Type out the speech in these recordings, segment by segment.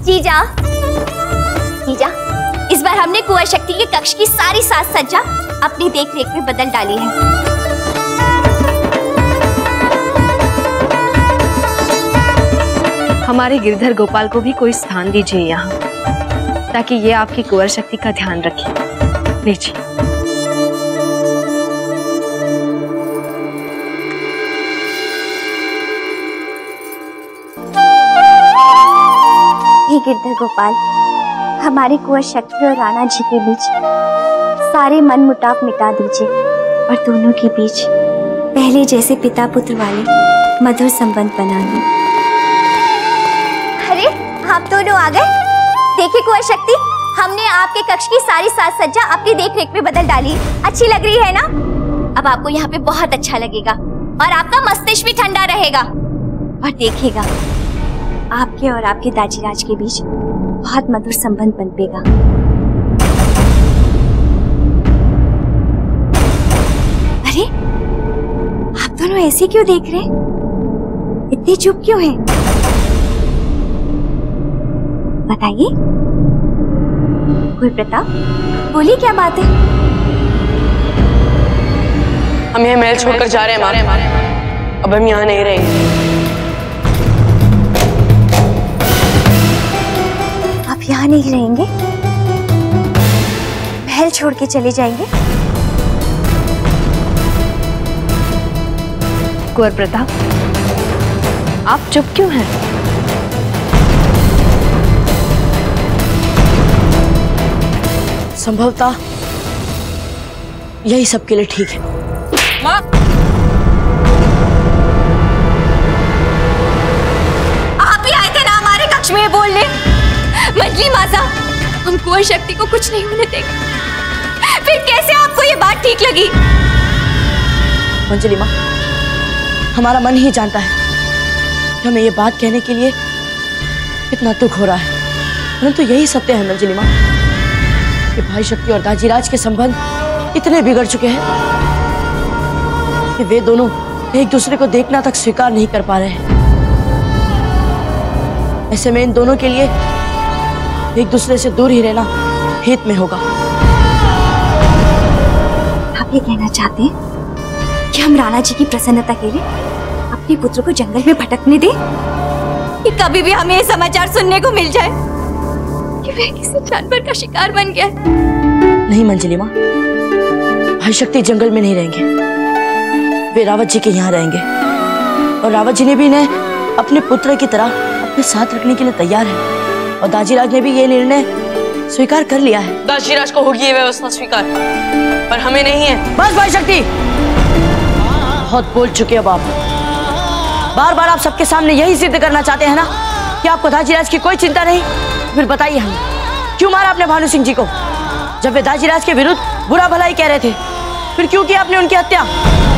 जीजा, जीजा, इस बार हमने कुंवर शक्ति के कक्ष की सारी साज सज्जा अपनी देख रेख में बदल डाली है। हमारे गिरधर गोपाल को भी कोई स्थान दीजिए यहाँ, ताकि ये आपकी कुंवर शक्ति का ध्यान रखे। लीजिए। हे गिरधर गोपाल, हमारी कुंवर शक्ति और राणा जी के बीच सारे मन मुटाव मिटा दीजिए और दोनों के बीच पहले जैसे पिता पुत्र वाले मधुर संबंध बना लो। अरे आप दोनों आ गए। देखिए कुंवर शक्ति, हमने आपके कक्ष की सारी साज सज्जा अपनी देख रेख में बदल डाली। अच्छी लग रही है ना? अब आपको यहाँ पे बहुत अच्छा लगेगा और आपका मस्तिष्क भी ठंडा रहेगा। और देखिएगा, आपके और आपके दाजीराज के बीच बहुत मधुर संबंध पनपेगा। अरे आप दोनों ऐसे क्यों देख रहे हैं? इतने चुप क्यों हैं? बताइए। कोई प्रताप, बोलिए क्या बात है? हम ये महल छोड़कर जा रहे हैं माँ। अब हम यहाँ नहीं रहेंगे। आप यहाँ नहीं रहेंगे? महल छोड़ के चले जाएंगे? कुंवर प्रताप, आप चुप क्यों हैं? संभवतः यही सबके लिए ठीक है। माँ, आप ही आए थे ना हमारे कक्ष में बोलने। मंजली माता, हम कुंवर शक्ति को कुछ नहीं होने देंगे। फिर कैसे आपको ये बात ठीक लगी? मंजली माँ, हमारा मन ही जानता है कि हमें ये बात कहने के लिए कितना दुख हो रहा है, परंतु यही सत्य है मंजली माँ कि भाई शक्ति और दाजीराज के संबंध इतने बिगड़ चुके हैं कि वे दोनों एक दूसरे को देखना तक स्वीकार नहीं कर पा रहे हैं। ऐसे में इन दोनों के लिए एक दूसरे से दूर ही रहना हित में होगा। आप ये कहना चाहते हैं कि हम राणा जी की प्रसन्नता के लिए अपने पुत्र को जंगल में भटकने दें? कि कभी भी हमें समाचार सुनने को मिल जाए कि वह किसी जानवर का शिकार बन गया है? नहीं मंजली माँ, भाई शक्ति जंगल में नहीं रहेंगे, वे रावत जी के यहाँ रहेंगे। और रावत जी ने भी इन्हें अपने पुत्र की तरह अपने साथ रखने के लिए तैयार है। और दाजीराज ने भी ये निर्णय स्वीकार कर लिया है। दाजीराज को होगी ये व्यवस्था स्वीकार, पर हमें नहीं है। बस भाई शक्ति, बहुत बोल चुके अब आप। बार बार आप सबके सामने यही सिद्ध करना चाहते हैं ना कि आपको दाजीराज की कोई चिंता नहीं। फिर बताइए, हम क्यों मारा आपने भानु सिंह जी को? जब वे दाजीराज के विरुद्ध बुरा भला ही कह रहे थे, फिर क्यों किया आपने उनकी हत्या?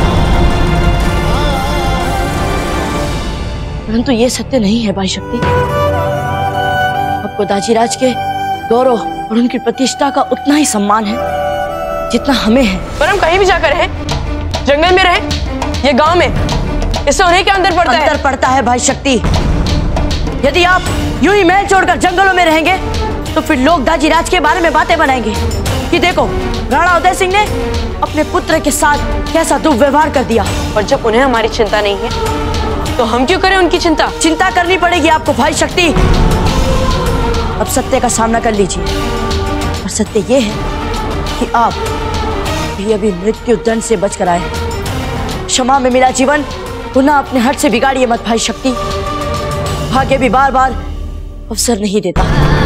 परंतु ये सत्य नहीं है भाई शक्ति। आपको दाजीराज के गौरव और उनकी प्रतिष्ठा का उतना ही सम्मान है जितना हमें है। पर हम कहीं भी जाकर रहे, जंगल में रहे या गांव में, इससे उन्हें क्या अंतर पड़ता है? अंतर पड़ता है भाई शक्ति। यदि आप यूं ही महल छोड़कर जंगलों में रहेंगे तो फिर लोग दाजीराज के बारे में बातें बनाएंगे कि देखो राणा उदय सिंह ने अपने पुत्र के साथ कैसा दुर्व्यवहार कर दिया। और जब उन्हें हमारी चिंता नहीं है तो हम क्यों करें उनकी चिंता? चिंता करनी पड़ेगी आपको भाई शक्ति। अब सत्य का सामना कर लीजिए। और सत्य ये है कि आप भी अभी मृत्यु दंड से बचकर आए। क्षमा में मिला जीवन पुनः अपने हट से बिगाड़िए मत भाई शक्ति। भाग्य भी बार बार अवसर नहीं देता।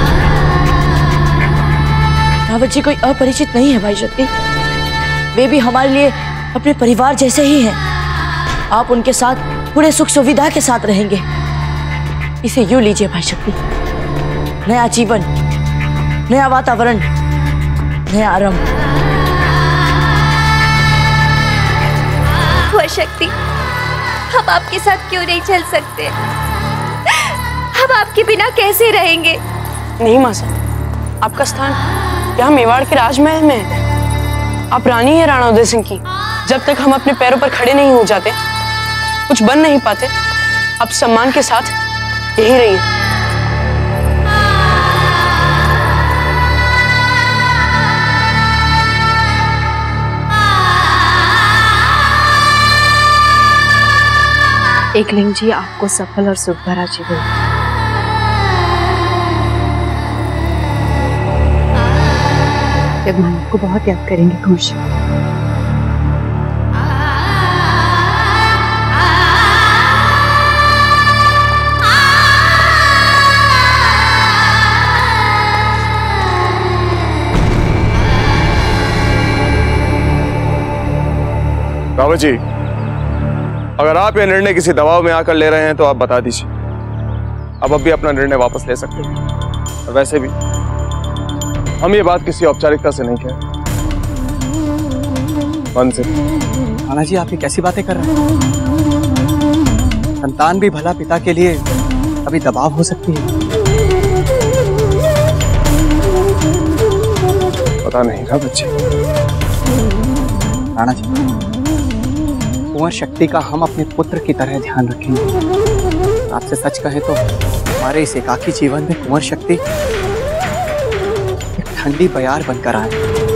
रावत जी कोई अपरिचित नहीं है भाई शक्ति, वे भी हमारे लिए अपने परिवार जैसे ही हैं। आप उनके साथ पूरे सुख सुविधा के साथ रहेंगे। इसे यूं लीजिए भाई शक्ति, नया जीवन, नया वातावरण, नया आरंभ। कुंवर शक्ति, हम आपके साथ क्यों नहीं चल सकते? हम आपके बिना कैसे रहेंगे? नहीं माँ साहब, आपका स्थान यहाँ मेवाड़ के राजमहल में है। आप रानी है राणा उदय सिंह की। जब तक हम अपने पैरों पर खड़े नहीं हो जाते, कुछ बन नहीं पाते, आप सम्मान के साथ यही रहिए। एकलिंग जी आपको सफल और सुख भरा जीवन। जगमान को बहुत याद करेंगे खुश। रावत जी, अगर आप ये निर्णय किसी दबाव में आकर ले रहे हैं तो आप बता दीजिए। अब भी अपना निर्णय वापस ले सकते हैं। वैसे भी हम ये बात किसी औपचारिकता से नहीं कह रहे, मन से। नाना जी, आप ये कैसी बातें कर रहे हैं? संतान भी भला पिता के लिए अभी दबाव हो सकती है। पता नहीं रावत जी। नाना जी, कुंवर शक्ति का हम अपने पुत्र की तरह ध्यान रखेंगे। आपसे सच कहें तो हमारे इस एकाकी जीवन में कुंवर शक्ति एक ठंडी बयार बनकर आए।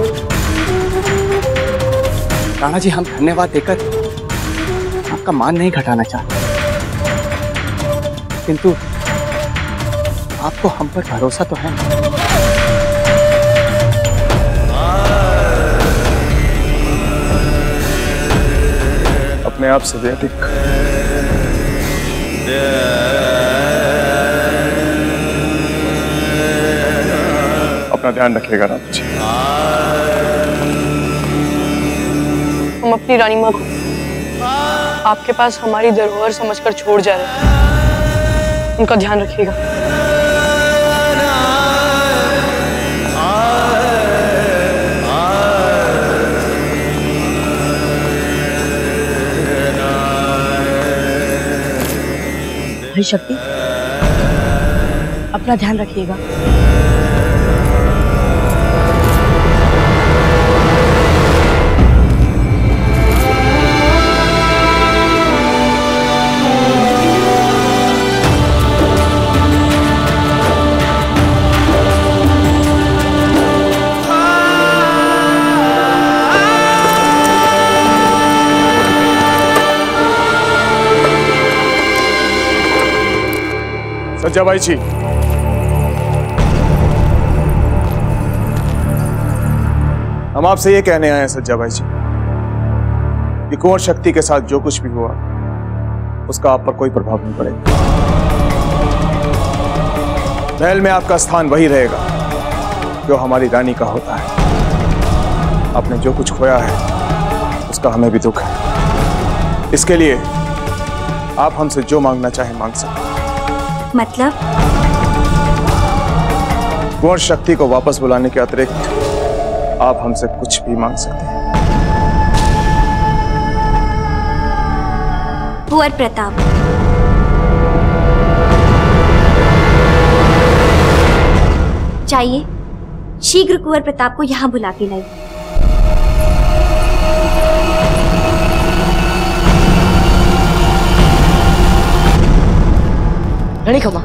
राणा जी, हम धन्यवाद देकर आपका मान नहीं घटाना चाहते, किंतु आपको हम पर भरोसा तो है। अपने आप से भी अधिक। अपना ध्यान रखिएगा राम जी। हम अपनी रानी माँ को आपके पास हमारी धरोहर समझकर छोड़ जा रहे हैं। उनका ध्यान रखिएगा। भाई शक्ति, अपना ध्यान रखिएगा। सज्जाबाई जी, हम आपसे ये कहने आए हैं सज्जाबाई जी कि कुंवर शक्ति के साथ जो कुछ भी हुआ उसका आप पर कोई प्रभाव नहीं पड़ेगा। महल में आपका स्थान वही रहेगा जो हमारी रानी का होता है। आपने जो कुछ खोया है उसका हमें भी दुख है। इसके लिए आप हमसे जो मांगना चाहें मांग सकते हैं। मतलब? कुंवर शक्ति को वापस बुलाने के अतिरिक्त आप हमसे कुछ भी मांग सकते हैं। कुंवर प्रताप, चाहिए शीघ्र कुंवर प्रताप को यहाँ बुला के लाइए। रानी खमा।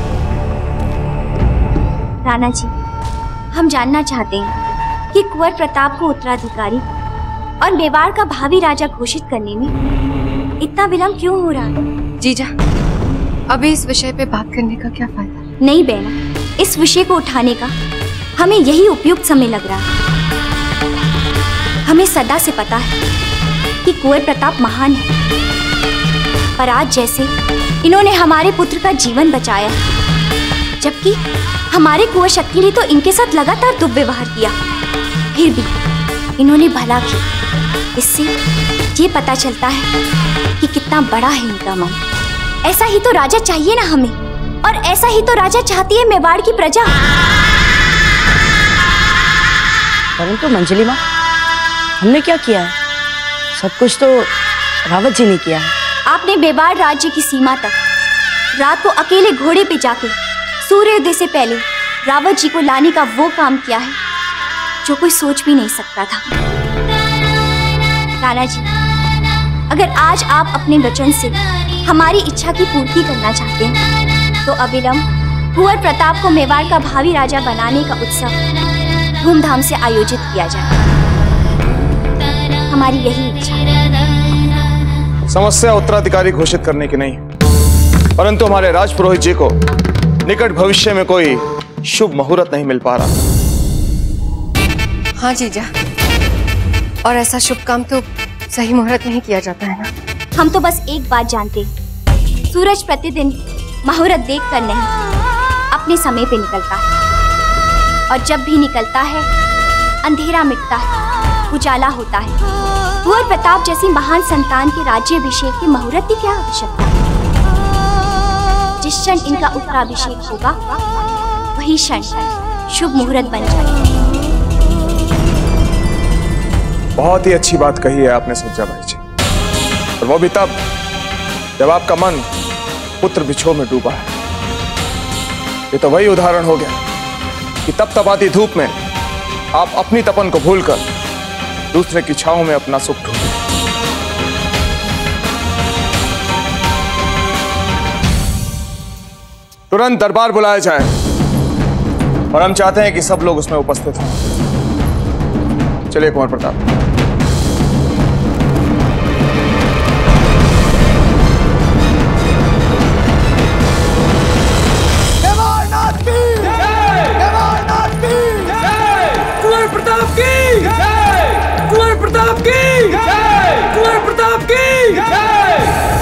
राणा जी, हम जानना चाहते हैं कि कुंवर प्रताप को उत्तराधिकारी और मेवाड़ का भावी राजा घोषित करने में इतना विलंब क्यों हो रहा है? जीजा, अभी इस विषय पे बात करने का क्या फायदा? नहीं बहना, इस विषय को उठाने का हमें यही उपयुक्त समय लग रहा है। हमें सदा से पता है कि कुंवर प्रताप महान है, पर आज जैसे इन्होंने हमारे पुत्र का जीवन बचाया, जबकि हमारे कुंवर शक्ति ने तो इनके साथ लगातार दुर्व्यवहार किया, फिर भी इन्होंने भला किया। इससे ये पता चलता है कि कितना बड़ा है इनका मन। ऐसा ही तो राजा चाहिए ना हमें, और ऐसा ही तो राजा चाहती है मेवाड़ की प्रजा। परंतु मंजली माँ, हमने क्या किया है? सब कुछ तो रावत जी ने किया है। आपने मेवाड़ राज्य की सीमा तक रात को अकेले घोड़े पे जाके सूर्योदय से पहले रावत जी को लाने का वो काम किया है जो कोई सोच भी नहीं सकता था। राणा जी, अगर आज आप अपने वचन से हमारी इच्छा की पूर्ति करना चाहते हैं तो अविलंब कुंवर प्रताप को मेवाड़ का भावी राजा बनाने का उत्सव धूमधाम से आयोजित किया जाए। हमारी यही इच्छा है। समस्या उत्तराधिकारी घोषित करने की नहीं, परंतु हमारे राजपुरोहित जी को निकट भविष्य में कोई शुभ मुहूर्त नहीं मिल पा रहा। हाँ जीजा, और ऐसा शुभ काम तो सही मुहूर्त में ही किया जाता है ना। हम तो बस एक बात जानते, सूरज प्रतिदिन मुहूर्त देखकर नहीं अपने समय पे निकलता है, और जब भी निकलता है अंधेरा मिटता है, उजाला होता है। कुंवर प्रताप जैसी महान संतान के राज्याभिषेक के मुहूर्त की क्या आवश्यकता है? जिस क्षण इनका उत्तराभिषेक होगा वही क्षण शुभ मुहूर्त बन जाएगा। बहुत ही अच्छी बात कही है आपने सज्जा भाई जी, और वो भी तब जब आपका मन पुत्र बिछोह में डूबा है। ये तो वही उदाहरण हो गया कि तपतपाती धूप में आप अपनी तपन को भूलकर दूसरे की छांव में अपना सुख ढूंढे। तुरंत दरबार बुलाया जाए, और हम चाहते हैं कि सब लोग उसमें उपस्थित हों। चलिए कुंवर प्रताप। कुंवर प्रताप की जय! कुंवर प्रताप की जय! कुंवर प्रताप की जय!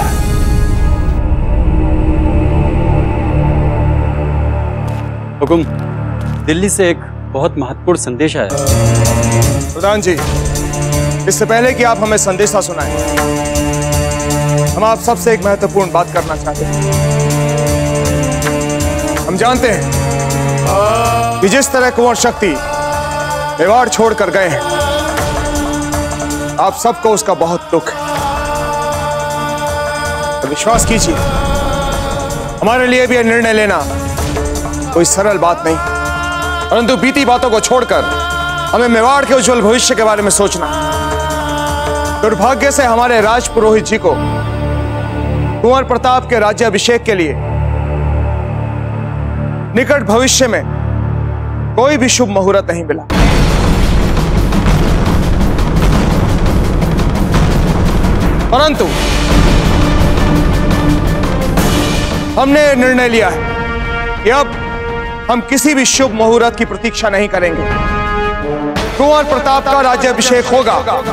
हुकुम, दिल्ली से एक बहुत महत्वपूर्ण संदेश आया। प्रधान जी, इससे पहले कि आप हमें संदेशा सुनाएं, हम आप सबसे एक महत्वपूर्ण बात करना चाहते हैं। हम जानते हैं कि जिस तरह कुंवर शक्ति मेवाड़ छोड़कर गए हैं, आप सबको उसका बहुत दुख है। तो विश्वास कीजिए, हमारे लिए भी यह निर्णय लेना कोई सरल बात नहीं, परंतु बीती बातों को छोड़कर हमें मेवाड़ के उज्जवल भविष्य के बारे में सोचना। दुर्भाग्य से हमारे राजपुरोहित जी को कुंवर प्रताप के राज्याभिषेक के लिए निकट भविष्य में कोई भी शुभ मुहूर्त नहीं मिला। परंतु हमने निर्णय लिया है कि अब हम किसी भी शुभ मुहूर्त की प्रतीक्षा नहीं करेंगे। कुंवर प्रताप का राज्याभिषेक होगा,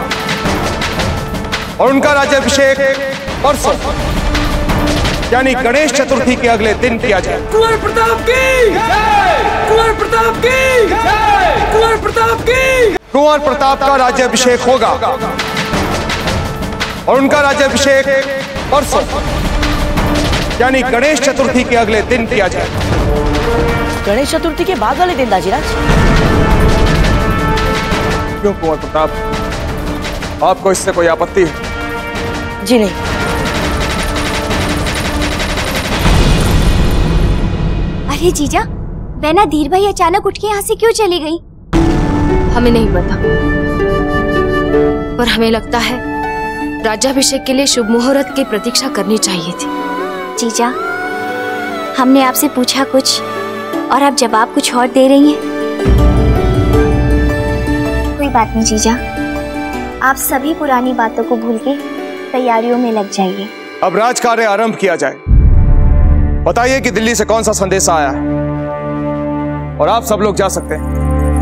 और उनका राज्याभिषेक परसों यानी गणेश चतुर्थी के अगले दिन किया जाए। कुंवर प्रताप की जय! कुंवर प्रताप की जय! कुंवर प्रताप की! कुंवर प्रताप का राज्याभिषेक होगा, और उनका राज्याभिषेक परसों यानी गणेश चतुर्थी के अगले दिन किया जाए। गणेश चतुर्थी के बाद वाले दिन दाजीराज? क्यों कुंवर प्रताप, आपको इससे कोई आपत्ति है? जी नहीं। अरे जीजा, बैना धीर भाई अचानक उठ के यहाँ से क्यों चली गई? हमें नहीं पता, पर हमें लगता है राज्याभिषेक के लिए शुभ मुहूर्त की प्रतीक्षा करनी चाहिए थी। जीजा, हमने आपसे पूछा कुछ और आप जवाब कुछ और दे रही हैं। कोई बात नहीं जीजा, आप सभी पुरानी बातों को भूल के तैयारियों में लग जाइए। अब राजकार्य आरंभ किया जाए। बताइए कि दिल्ली से कौन सा संदेश आया है, और आप सब लोग जा सकते हैं।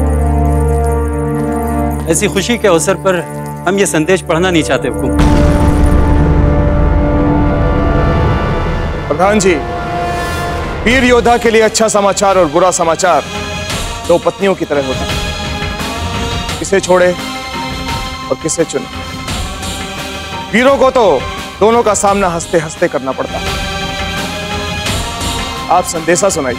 ऐसी खुशी के अवसर पर हम ये संदेश पढ़ना नहीं चाहते हुकुम। प्रधान जी, वीर योद्धा के लिए अच्छा समाचार और बुरा समाचार दो पत्नियों की तरह होता है, किसे छोड़े और किसे चुने। वीरों को तो दोनों का सामना हंसते हंसते करना पड़ता है। आप संदेशा सुनाइए।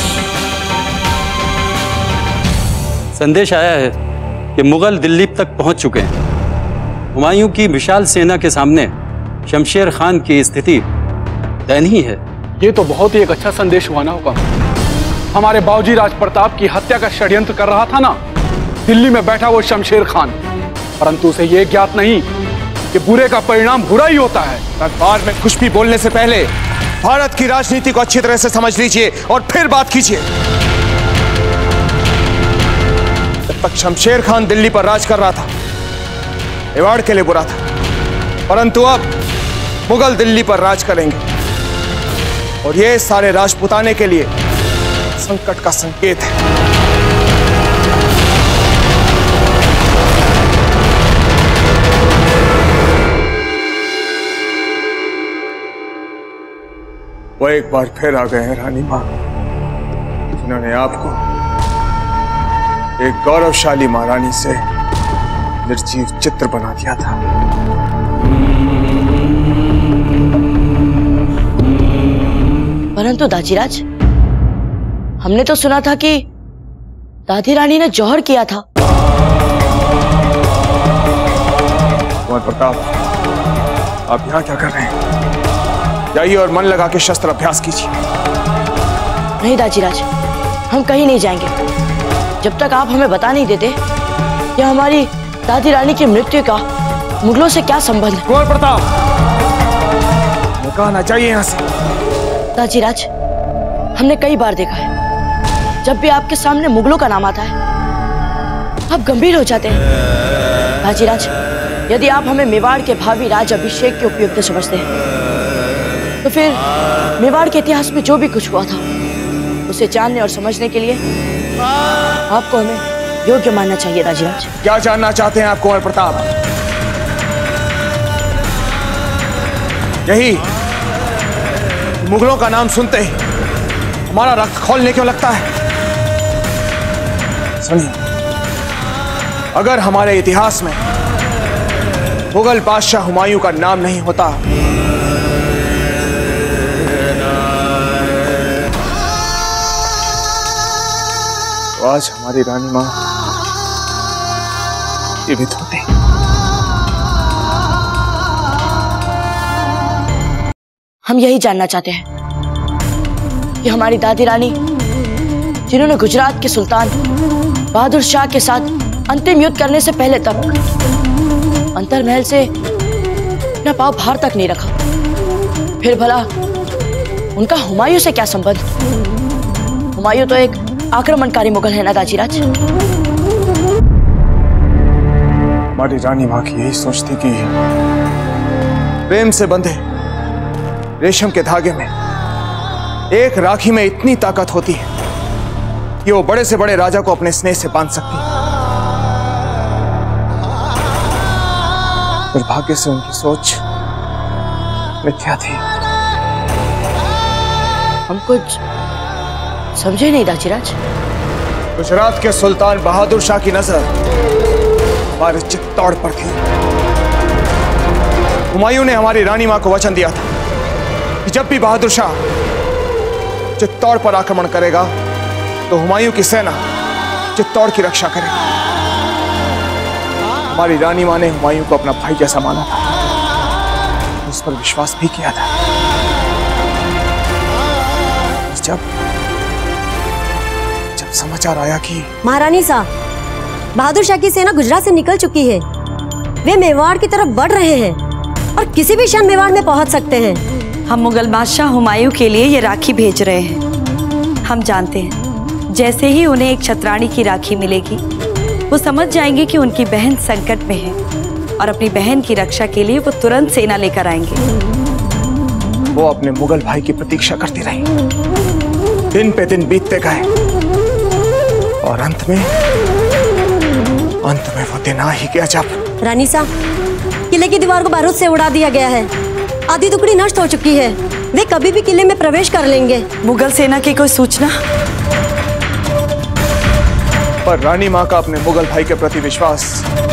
संदेश आया है कि मुगल दिल्ली तक पहुंच चुके हैं। हुमायूं की विशाल सेना के सामने शमशेर खान की स्थिति दयनीय है। ये तो बहुत ही एक अच्छा संदेश हुआ ना हुक्म। हमारे बाबूजी राज प्रताप की हत्या का षड्यंत्र कर रहा था ना दिल्ली में बैठा वो शमशेर खान, परंतु उसे ये ज्ञात नहीं कि बुरे का परिणाम बुरा ही होता है। दरबार में कुछ भी बोलने से पहले भारत की राजनीति को अच्छी तरह से समझ लीजिए और फिर बात कीजिए। जब तक शमशेर खान दिल्ली पर राज कर रहा था, मेवाड़ के लिए बुरा था, परंतु अब मुगल दिल्ली पर राज करेंगे और ये सारे राजपुताने के लिए संकट का संकेत है। वो एक बार फिर आ गए हैं रानी मां, जिन्होंने आपको एक गौरवशाली महारानी से निर्जीव चित्र बना दिया था। परंतु दाजीराज, हमने तो सुना था कि दादी रानी ने जौहर किया था। कुंवर प्रताप, आप यहां क्या कर रहे हैं? जाइए और मन लगा के शस्त्र अभ्यास कीजिए। नहीं दाजीराज, हम कहीं नहीं जाएंगे जब तक आप हमें बता नहीं देते कि हमारी दादी रानी की मृत्यु का मुगलों से क्या संबंध है। कुंवर प्रताप, कहा ना चाहिए यहां से। दाजीराज, हमने कई बार देखा है, जब भी आपके सामने मुगलों का नाम आता है आप गंभीर हो जाते हैं। दाजीराज, यदि आप हमें मेवाड़ के भावी राज अभिषेक के उपयुक्त समझते हैं तो फिर मेवाड़ के इतिहास में जो भी कुछ हुआ था उसे जानने और समझने के लिए आपको हमें योग्य मानना चाहिए। दाजीराज, क्या जानना चाहते हैं आप कुंवर प्रताप? यही मुगलों का नाम सुनते ही हमारा रक्त खौलने क्यों लगता है? सुनिए, अगर हमारे इतिहास में मुगल बादशाह हुमायूं का नाम नहीं होता तो आज हमारी रानी मां जीवित होती। हम यही जानना चाहते हैं कि हमारी दादी रानी, जिन्होंने गुजरात के सुल्तान बहादुर शाह के साथ अंतिम युद्ध करने से पहले तक अंतरमहल से अपना पांव बाहर तक नहीं रखा, फिर भला उनका हुमायूं से क्या संबंध? हुमायूं तो एक आक्रमणकारी मुगल है ना दाजीराज। हमारी रानी मां की यही सोच थी कि प्रेम से बंधे रेशम के धागे में एक राखी में इतनी ताकत होती है कि वो बड़े से बड़े राजा को अपने स्नेह से बांध सकती है। दुर्भाग्य से उनकी सोच मिथ्या थी। हम कुछ समझे नहीं दाजीराज। गुजरात के सुल्तान बहादुर शाह की नजर हमारे चित्तौड़ पर थी। हुमायूं ने हमारी रानी मां को वचन दिया था कि जब भी बहादुर शाह चित्तौड़ पर आक्रमण करेगा तो हुमायूं की सेना चित्तौड़ की रक्षा करेगी। हमारी रानी मां ने हुमायूं को अपना भाई जैसा माना था, उस पर विश्वास भी किया था। जब समाचार आया कि महारानी साहब, बहादुर शाह की सेना गुजरात से निकल चुकी है, वे मेवाड़ की तरफ बढ़ रहे हैं और किसी भी क्षण मेवाड़ में पहुंच सकते हैं। हम मुगल बादशाह हुमायूं के लिए ये राखी भेज रहे हैं। हम जानते हैं जैसे ही उन्हें एक छतरानी की राखी मिलेगी वो समझ जाएंगे कि उनकी बहन संकट में है और अपनी बहन की रक्षा के लिए वो तुरंत सेना लेकर आएंगे। वो अपने मुगल भाई की प्रतीक्षा करती रही। दिन पे दिन बीतते गए और अंत में वो दिन आ ही गया जब रानी साहब, किले की दीवार को बारूद से उड़ा दिया गया है। आधी टुकड़ी नष्ट हो चुकी है। वे कभी भी किले में प्रवेश कर लेंगे। मुगल सेना की कोई सूचना? पर रानी मां का अपने मुगल भाई के प्रति विश्वास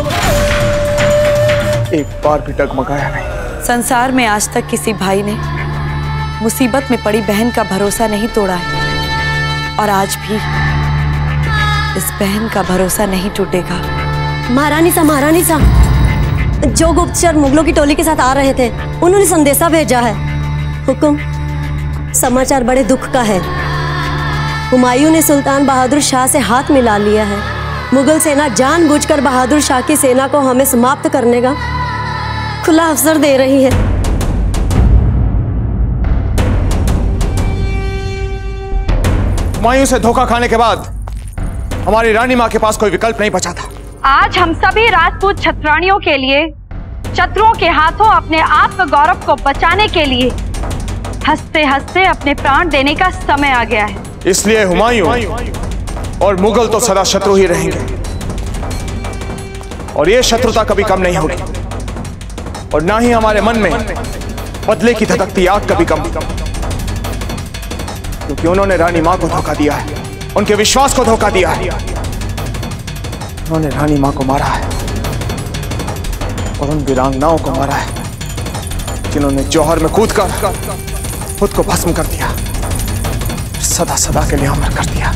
एक बार भी डगमगाया नहीं। संसार में आज तक किसी भाई ने मुसीबत में पड़ी बहन का भरोसा नहीं तोड़ा है और आज भी इस बहन का भरोसा नहीं टूटेगा। महारानी साहब, जो गुप्तचर मुगलों की टोली के साथ आ रहे थे उन्होंने संदेशा भेजा है। हुकुम, समाचार बड़े दुख का है। हुमायूं ने सुल्तान बहादुर शाह से हाथ मिला लिया है। मुगल सेना जानबूझकर बहादुर शाह की सेना को हमें समाप्त करने का खुला अवसर दे रही है। हुमायूं से धोखा खाने के बाद हमारी रानी मां के पास कोई विकल्प नहीं बचा था। आज हम सभी राजपूत छत्राणियों के लिए शत्रुओं के हाथों अपने आत्मगौरव को बचाने के लिए हंसते हंसते अपने प्राण देने का समय आ गया है। इसलिए हुमायूं और मुगल तो सदा शत्रु ही रहेंगे और ये शत्रुता कभी कम नहीं होगी और ना ही हमारे मन में बदले की धधकती आग कभी कम, क्योंकि उन्होंने रानी मां को धोखा दिया है, उनके विश्वास को धोखा दिया है। उन्होंने रानी मां को मारा है और उन वीरांगनाओं को मारा है जिन्होंने जौहर में कूदकर खुद को भस्म कर दिया, सदा सदा के लिए अमर कर दिया।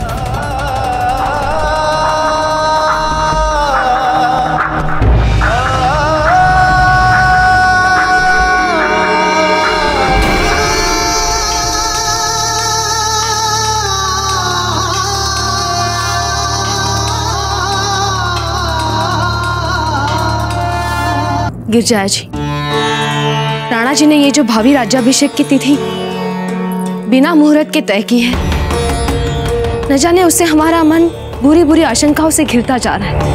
गिरजाया जी, राणा जी ने ये जो भावी राज्याभिषेक की तिथि बिना मुहूर्त के तय की है, न जाने उससे हमारा मन बुरी बुरी आशंकाओं से घिरता जा रहा है।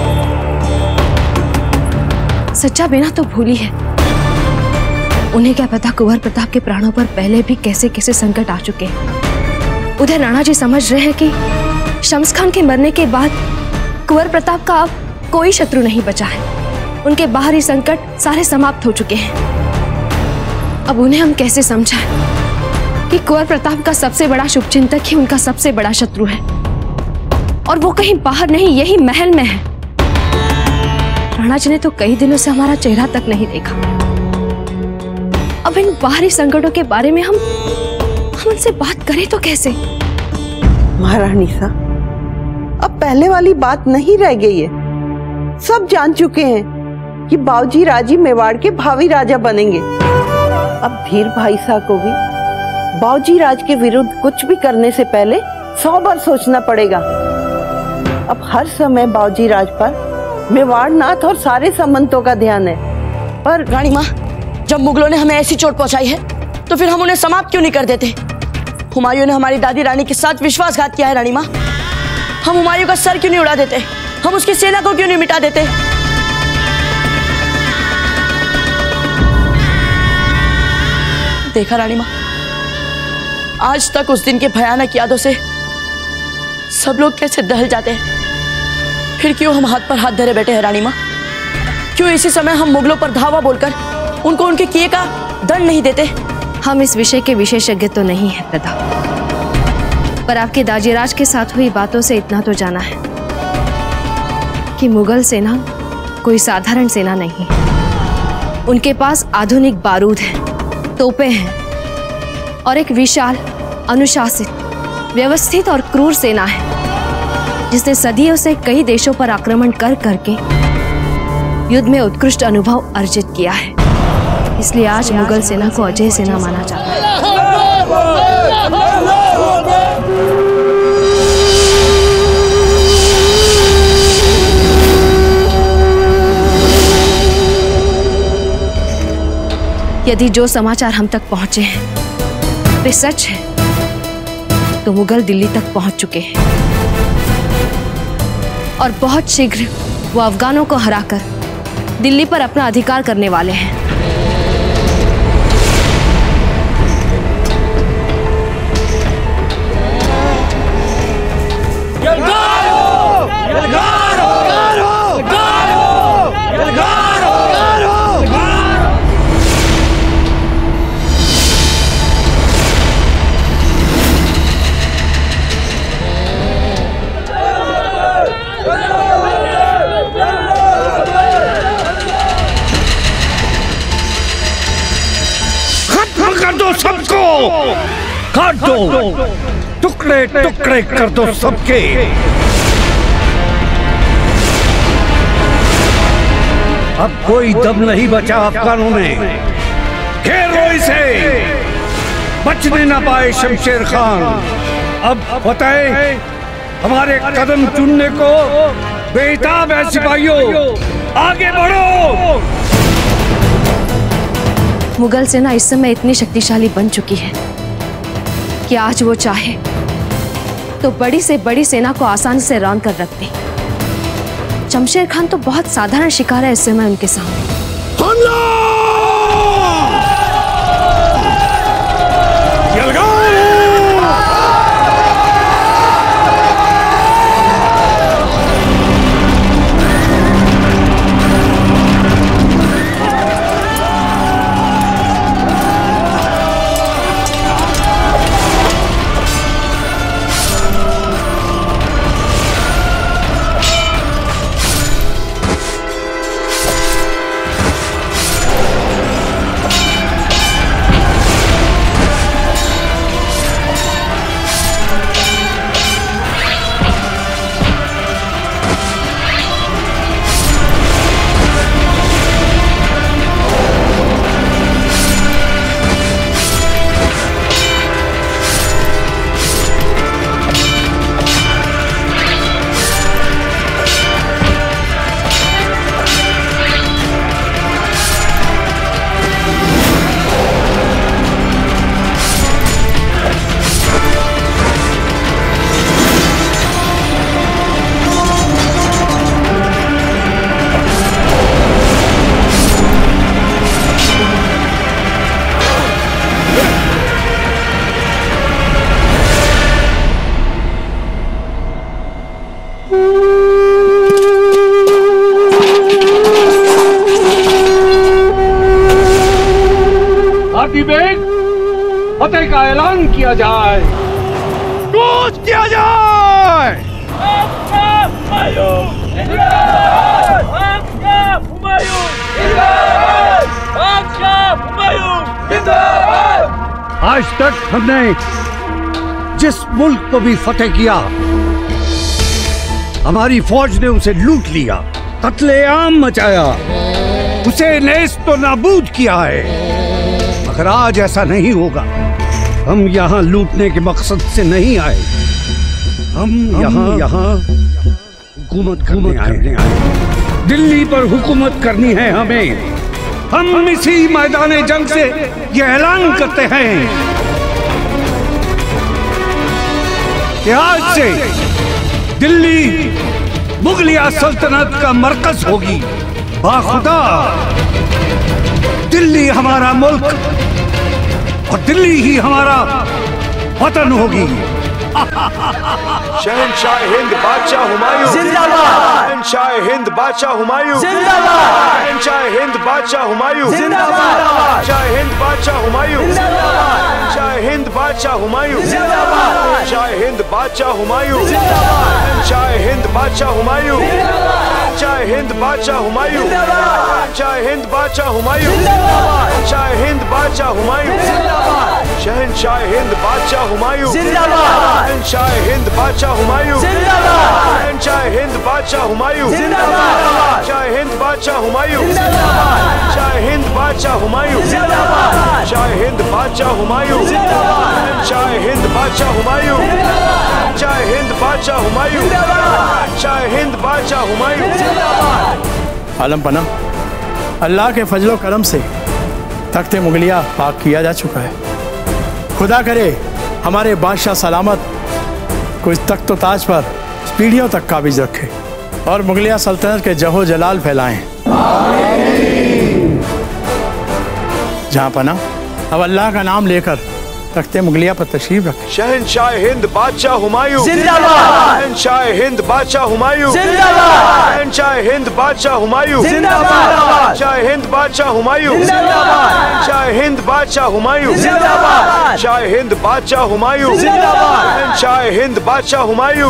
सच्चा बेना तो भूली है, उन्हें क्या पता कुंवर प्रताप के प्राणों पर पहले भी कैसे कैसे संकट आ चुके हैं। उधर राणा जी समझ रहे हैं कि शम्स खान के मरने के बाद कुंवर प्रताप का अब कोई शत्रु नहीं बचा है, उनके बाहरी संकट सारे समाप्त हो चुके हैं। अब उन्हें हम कैसे समझाएं कि कुंवर प्रताप का सबसे बड़ा शुभचिंतक ही उनका सबसे बड़ा शत्रु है और वो कहीं बाहर नहीं, यही महल में है। राणा जी ने तो कई दिनों से हमारा चेहरा तक नहीं देखा। अब इन बाहरी संकटों के बारे में हम उनसे बात करें तो कैसे? महारानी सा, अब पहले वाली बात नहीं रह गई है। सब जान चुके हैं कि बाऊजी राजी मेवाड़ के भावी राजा बनेंगे। अब धीर भाई साहब को भी बाऊजी राज के विरुद्ध कुछ भी करने से पहले 100 बार सोचना पड़ेगा। अब हर समय बाऊजी राज पर मेवाड़ नाथ और सारे सामंतों का ध्यान है। पर रानी माँ, जब मुगलों ने हमें ऐसी चोट पहुंचाई है तो फिर हम उन्हें समाप्त क्यों नहीं कर देते? हुमायूं ने हमारी दादी रानी के साथ विश्वासघात किया है रानी माँ। हम हुमायूं का सर क्यों नहीं उड़ा देते? हम उसकी सेना को क्यों नहीं मिटा देते? देखा रानी माँ, आज तक उस दिन के भयानक यादों से सब लोग कैसे दहल जाते हैं। फिर क्यों हम हाथ पर हाथ धरे बैठे हैं रानी माँ? क्यों इसी समय हम मुगलों पर धावा बोलकर उनको उनके किए का दंड नहीं देते? हम इस विषय के विशेषज्ञ तो नहीं है प्रताप, पर आपके दाजीराज के साथ हुई बातों से इतना तो जाना है कि मुगल सेना कोई साधारण सेना नहीं है। उनके पास आधुनिक बारूद है, तोपें हैं और एक विशाल, अनुशासित, व्यवस्थित और क्रूर सेना है जिसने सदियों से कई देशों पर आक्रमण कर करके युद्ध में उत्कृष्ट अनुभव अर्जित किया है। इसलिए आज मुगल सेना को अजय सेना माना जाता है। यदि जो समाचार हम तक पहुंचे हैं वे सच है तो मुगल दिल्ली तक पहुंच चुके हैं और बहुत शीघ्र वो अफगानों को हराकर दिल्ली पर अपना अधिकार करने वाले हैं। सबको काट दो, टुकड़े टुकड़े कर दो सबके। अब कोई दम नहीं बचा अफगानों में, घेरो इसे, बचने न पाए शमशेर खान। अब फतेह हमारे कदम चुनने को बेताब है सिपाहियों, आगे बढ़ो। मुगल सेना इस समय इतनी शक्तिशाली बन चुकी है कि आज वो चाहे तो बड़ी से बड़ी सेना को आसानी से रौंद कर रख दे। शमशेर खान तो बहुत साधारण शिकार है इस समय उनके सामने। हमला! फतेह का ऐलान किया जाए, कूच किया जाए। आज तक हमने जिस मुल्क को भी फतेह किया, हमारी फौज ने उसे लूट लिया, कत्लेआम मचाया, उसे नेस्त नाबूद किया है। मगर आज ऐसा नहीं होगा। हम यहाँ लूटने के मकसद से नहीं आए, हम यहाँ हुकूमत करने आए। दिल्ली पर हुकूमत करनी है हमें। हम इसी मैदान जंग से ये ऐलान करते हैं कि आज से दिल्ली मुगलिया सल्तनत का मरकज होगी। बाखुदा दिल्ली हमारा मुल्क और दिल्ली ही हमारा वतन होगी। शहंशाह हिंद बादशाह हुमायूं जिंदाबाद। शहंशाह हिंद बादशाह हुमायूं जिंदाबाद। शहंशाह हिंद बादशाह हुमायूं जिंदाबाद। शाह हिंद बादशाह हुमायूं शाह हिंद बादशाह हुमायूं शाह हिंद बादशाह हुमायूं शाह हिंद बादशाह हुमायूं शाह हिंद बादशाह हुमायूं शाह हिंद बादशाह हुमायूं शाह हिंद बादशाह हुमायूं शहंशाह हिंद बादशाह हुमायूं शहंशाह हिंद बादशाह हुमायूं शहंशाह हिंद बादशाह हुमायूं शाह हिंद बादशाह हुमायूं शाह हिंद बादशाह हुमायूं शाह हिंद बादशाह हुमायूं शाह हिंद बादशाह हुमायूं शाह हिंद बादशाह हुमायूं शाह हिंद बादशाह हुमायूं। आलम पना, अल्लाह के फजलो करम से तख्ते मुगलिया पाक किया जा चुका है। खुदा करे हमारे बादशाह सलामत को इस तख्त व ताज पर पीढ़ियों तक काबिज रखे और मुगलिया सल्तनत के जहो जलाल फैलाएं। जहाँ पना, अब अल्लाह का नाम लेकर तख्ते मुगलिया पर तशरीफ रखें। शहंशाह हिंद बादशाह हुमायूं जिंदाबाद। शहंशाह हिंद बादशाह हुमायूं जिंदाबाद। शहंशाह हिंद बादशाह हुमायूं जिंदाबाद। शाह हिंद बादशाह हुमायूं जिंदाबाद। शाह हिंद बादशाह हुमायूं जिंदाबाद। शाह हिंद बादशाह हुमायूं जिंदाबाद। शाह हिंद बादशाह हुमायूं।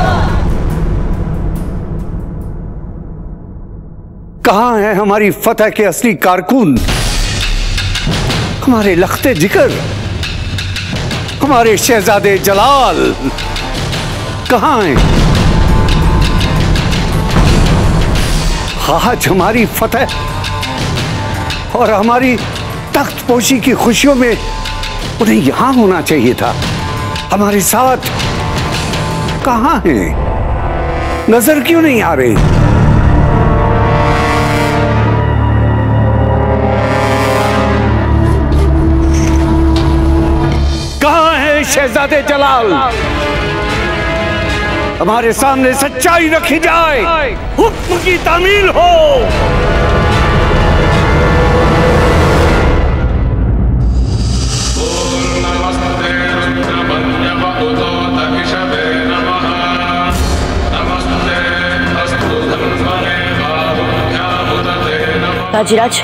कहाँ है हमारी फतह के असली कारकुन, हमारे लख्ते जिगर, हमारे शहजादे जलाल कहाँ हैं? आज हमारी फतह और हमारी तख्त पोशी की खुशियों में उन्हें यहां होना चाहिए था। हमारे साथ कहाँ हैं? नजर क्यों नहीं आ रहे? शहजादे जलाल, हमारे सामने सच्चाई रखी जाए, हुक्म की तामील हो। दाजीराज,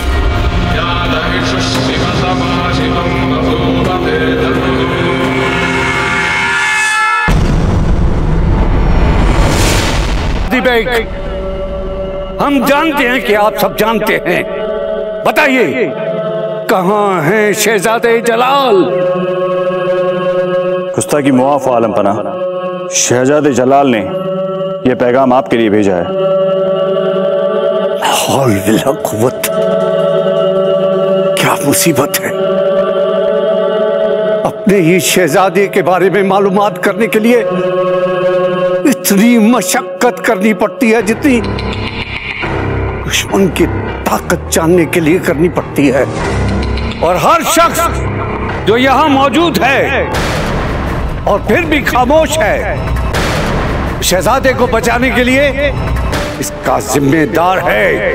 हम जानते हैं कि आप सब जानते हैं। बताइए, कहां हैं शहजादे जलाल? गुस्ताखी मुआफ आलम पना, शहजादे जलाल ने यह पैगाम आपके लिए भेजा है। क्या मुसीबत है? अपने ही शहजादे के बारे में मालूमात करने के लिए इतनी मशक्कत करनी पड़ती है जितनी दुश्मन की ताकत जानने के लिए करनी पड़ती है। और हर शख्स जो यहां मौजूद है और फिर भी खामोश है, शहजादे को बचाने के लिए इसका जिम्मेदार है।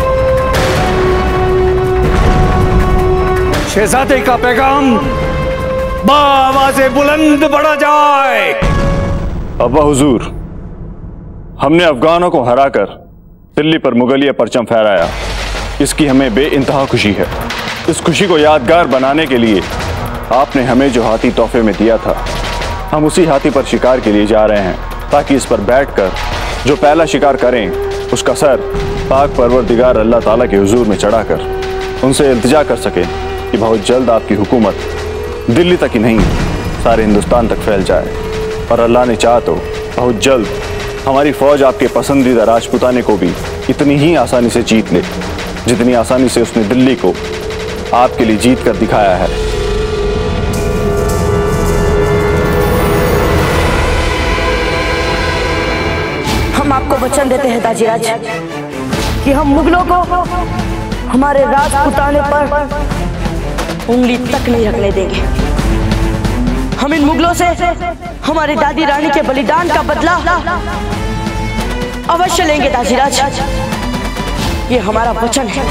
शहजादे का पैगाम बावाज़े बुलंद बढ़ा जाए। अब्बा हुजूर, हमने अफगानों को हराकर दिल्ली पर मुगलिया परचम फहराया। इसकी हमें बेइंतहा खुशी है। इस खुशी को यादगार बनाने के लिए आपने हमें जो हाथी तोहफे में दिया था, हम उसी हाथी पर शिकार के लिए जा रहे हैं, ताकि इस पर बैठकर जो पहला शिकार करें उसका सर पाक परवरदिगार अल्लाह ताला के हुजूर में चढ़ाकर उनसे इल्तिजा कर सकें कि बहुत जल्द आपकी हुकूमत दिल्ली तक ही नहीं सारे हिंदुस्तान तक फैल जाए। और अल्लाह ने चाहा तो बहुत जल्द हमारी फौज आपके पसंदीदा राजपुताने को भी इतनी ही आसानी से जीत ले जितनी आसानी से उसने दिल्ली को आपके लिए जीत कर दिखाया है। हम आपको वचन देते हैं दाजीराज कि हम मुगलों को हमारे राजपुताने पर उंगली तक नहीं रखने देंगे। हम इन मुगलों से हमारी दादी रानी के बलिदान का बदला अवश्य लेंगे दाजीराज, ये हमारा वचन है।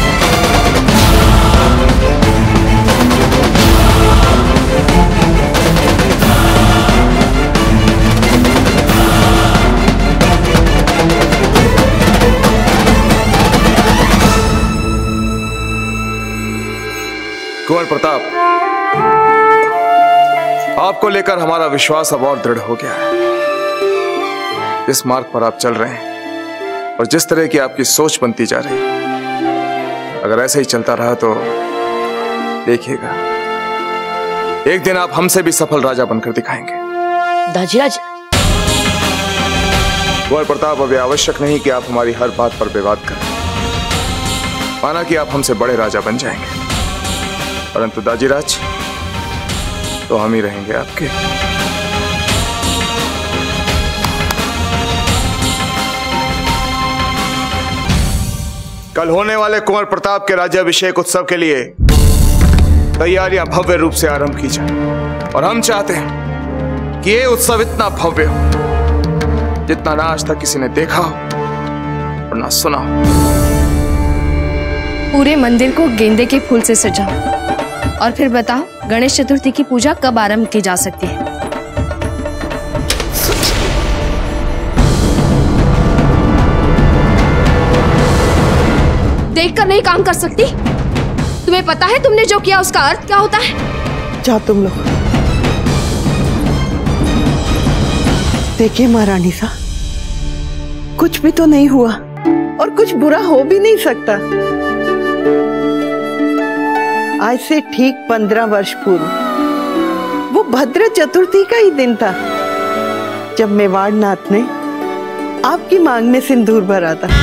कुंवर प्रताप, आपको लेकर हमारा विश्वास अब और दृढ़ हो गया है। जिस मार्ग पर आप चल रहे हैं और जिस तरह की आपकी सोच बनती जा रही है, अगर ऐसे ही चलता रहा तो देखिएगा एक दिन आप हमसे भी सफल राजा बनकर दिखाएंगे। दाजीराज, कुंवर प्रताप, अब यह आवश्यक नहीं कि आप हमारी हर बात पर विवाद करें। माना कि आप हमसे बड़े राजा बन जाएंगे, परंतु दाजीराज तो हम ही रहेंगे आपके। कल होने वाले कुंवर प्रताप के राज्याभिषेक उत्सव के लिए तैयारियां भव्य रूप से आरंभ की जाए। और हम चाहते हैं कि ये उत्सव इतना भव्य हो जितना ना आज तक किसी ने देखा हो और ना सुना हो। पूरे मंदिर को गेंदे के फूल से सजाओ और फिर बताओ गणेश चतुर्थी की पूजा कब आरंभ की जा सकती है? देखकर नहीं काम कर सकती? तुम्हें पता है तुमने जो किया उसका अर्थ क्या होता है? जाओ तुम लोग। देखिए महारानी सा, कुछ भी तो नहीं हुआ और कुछ बुरा हो भी नहीं सकता। आज से ठीक 15 वर्ष पूर्व वो भद्र चतुर्थी का ही दिन था जब मेवाड़ नाथ ने आपकी मांग में सिंदूर भरा था।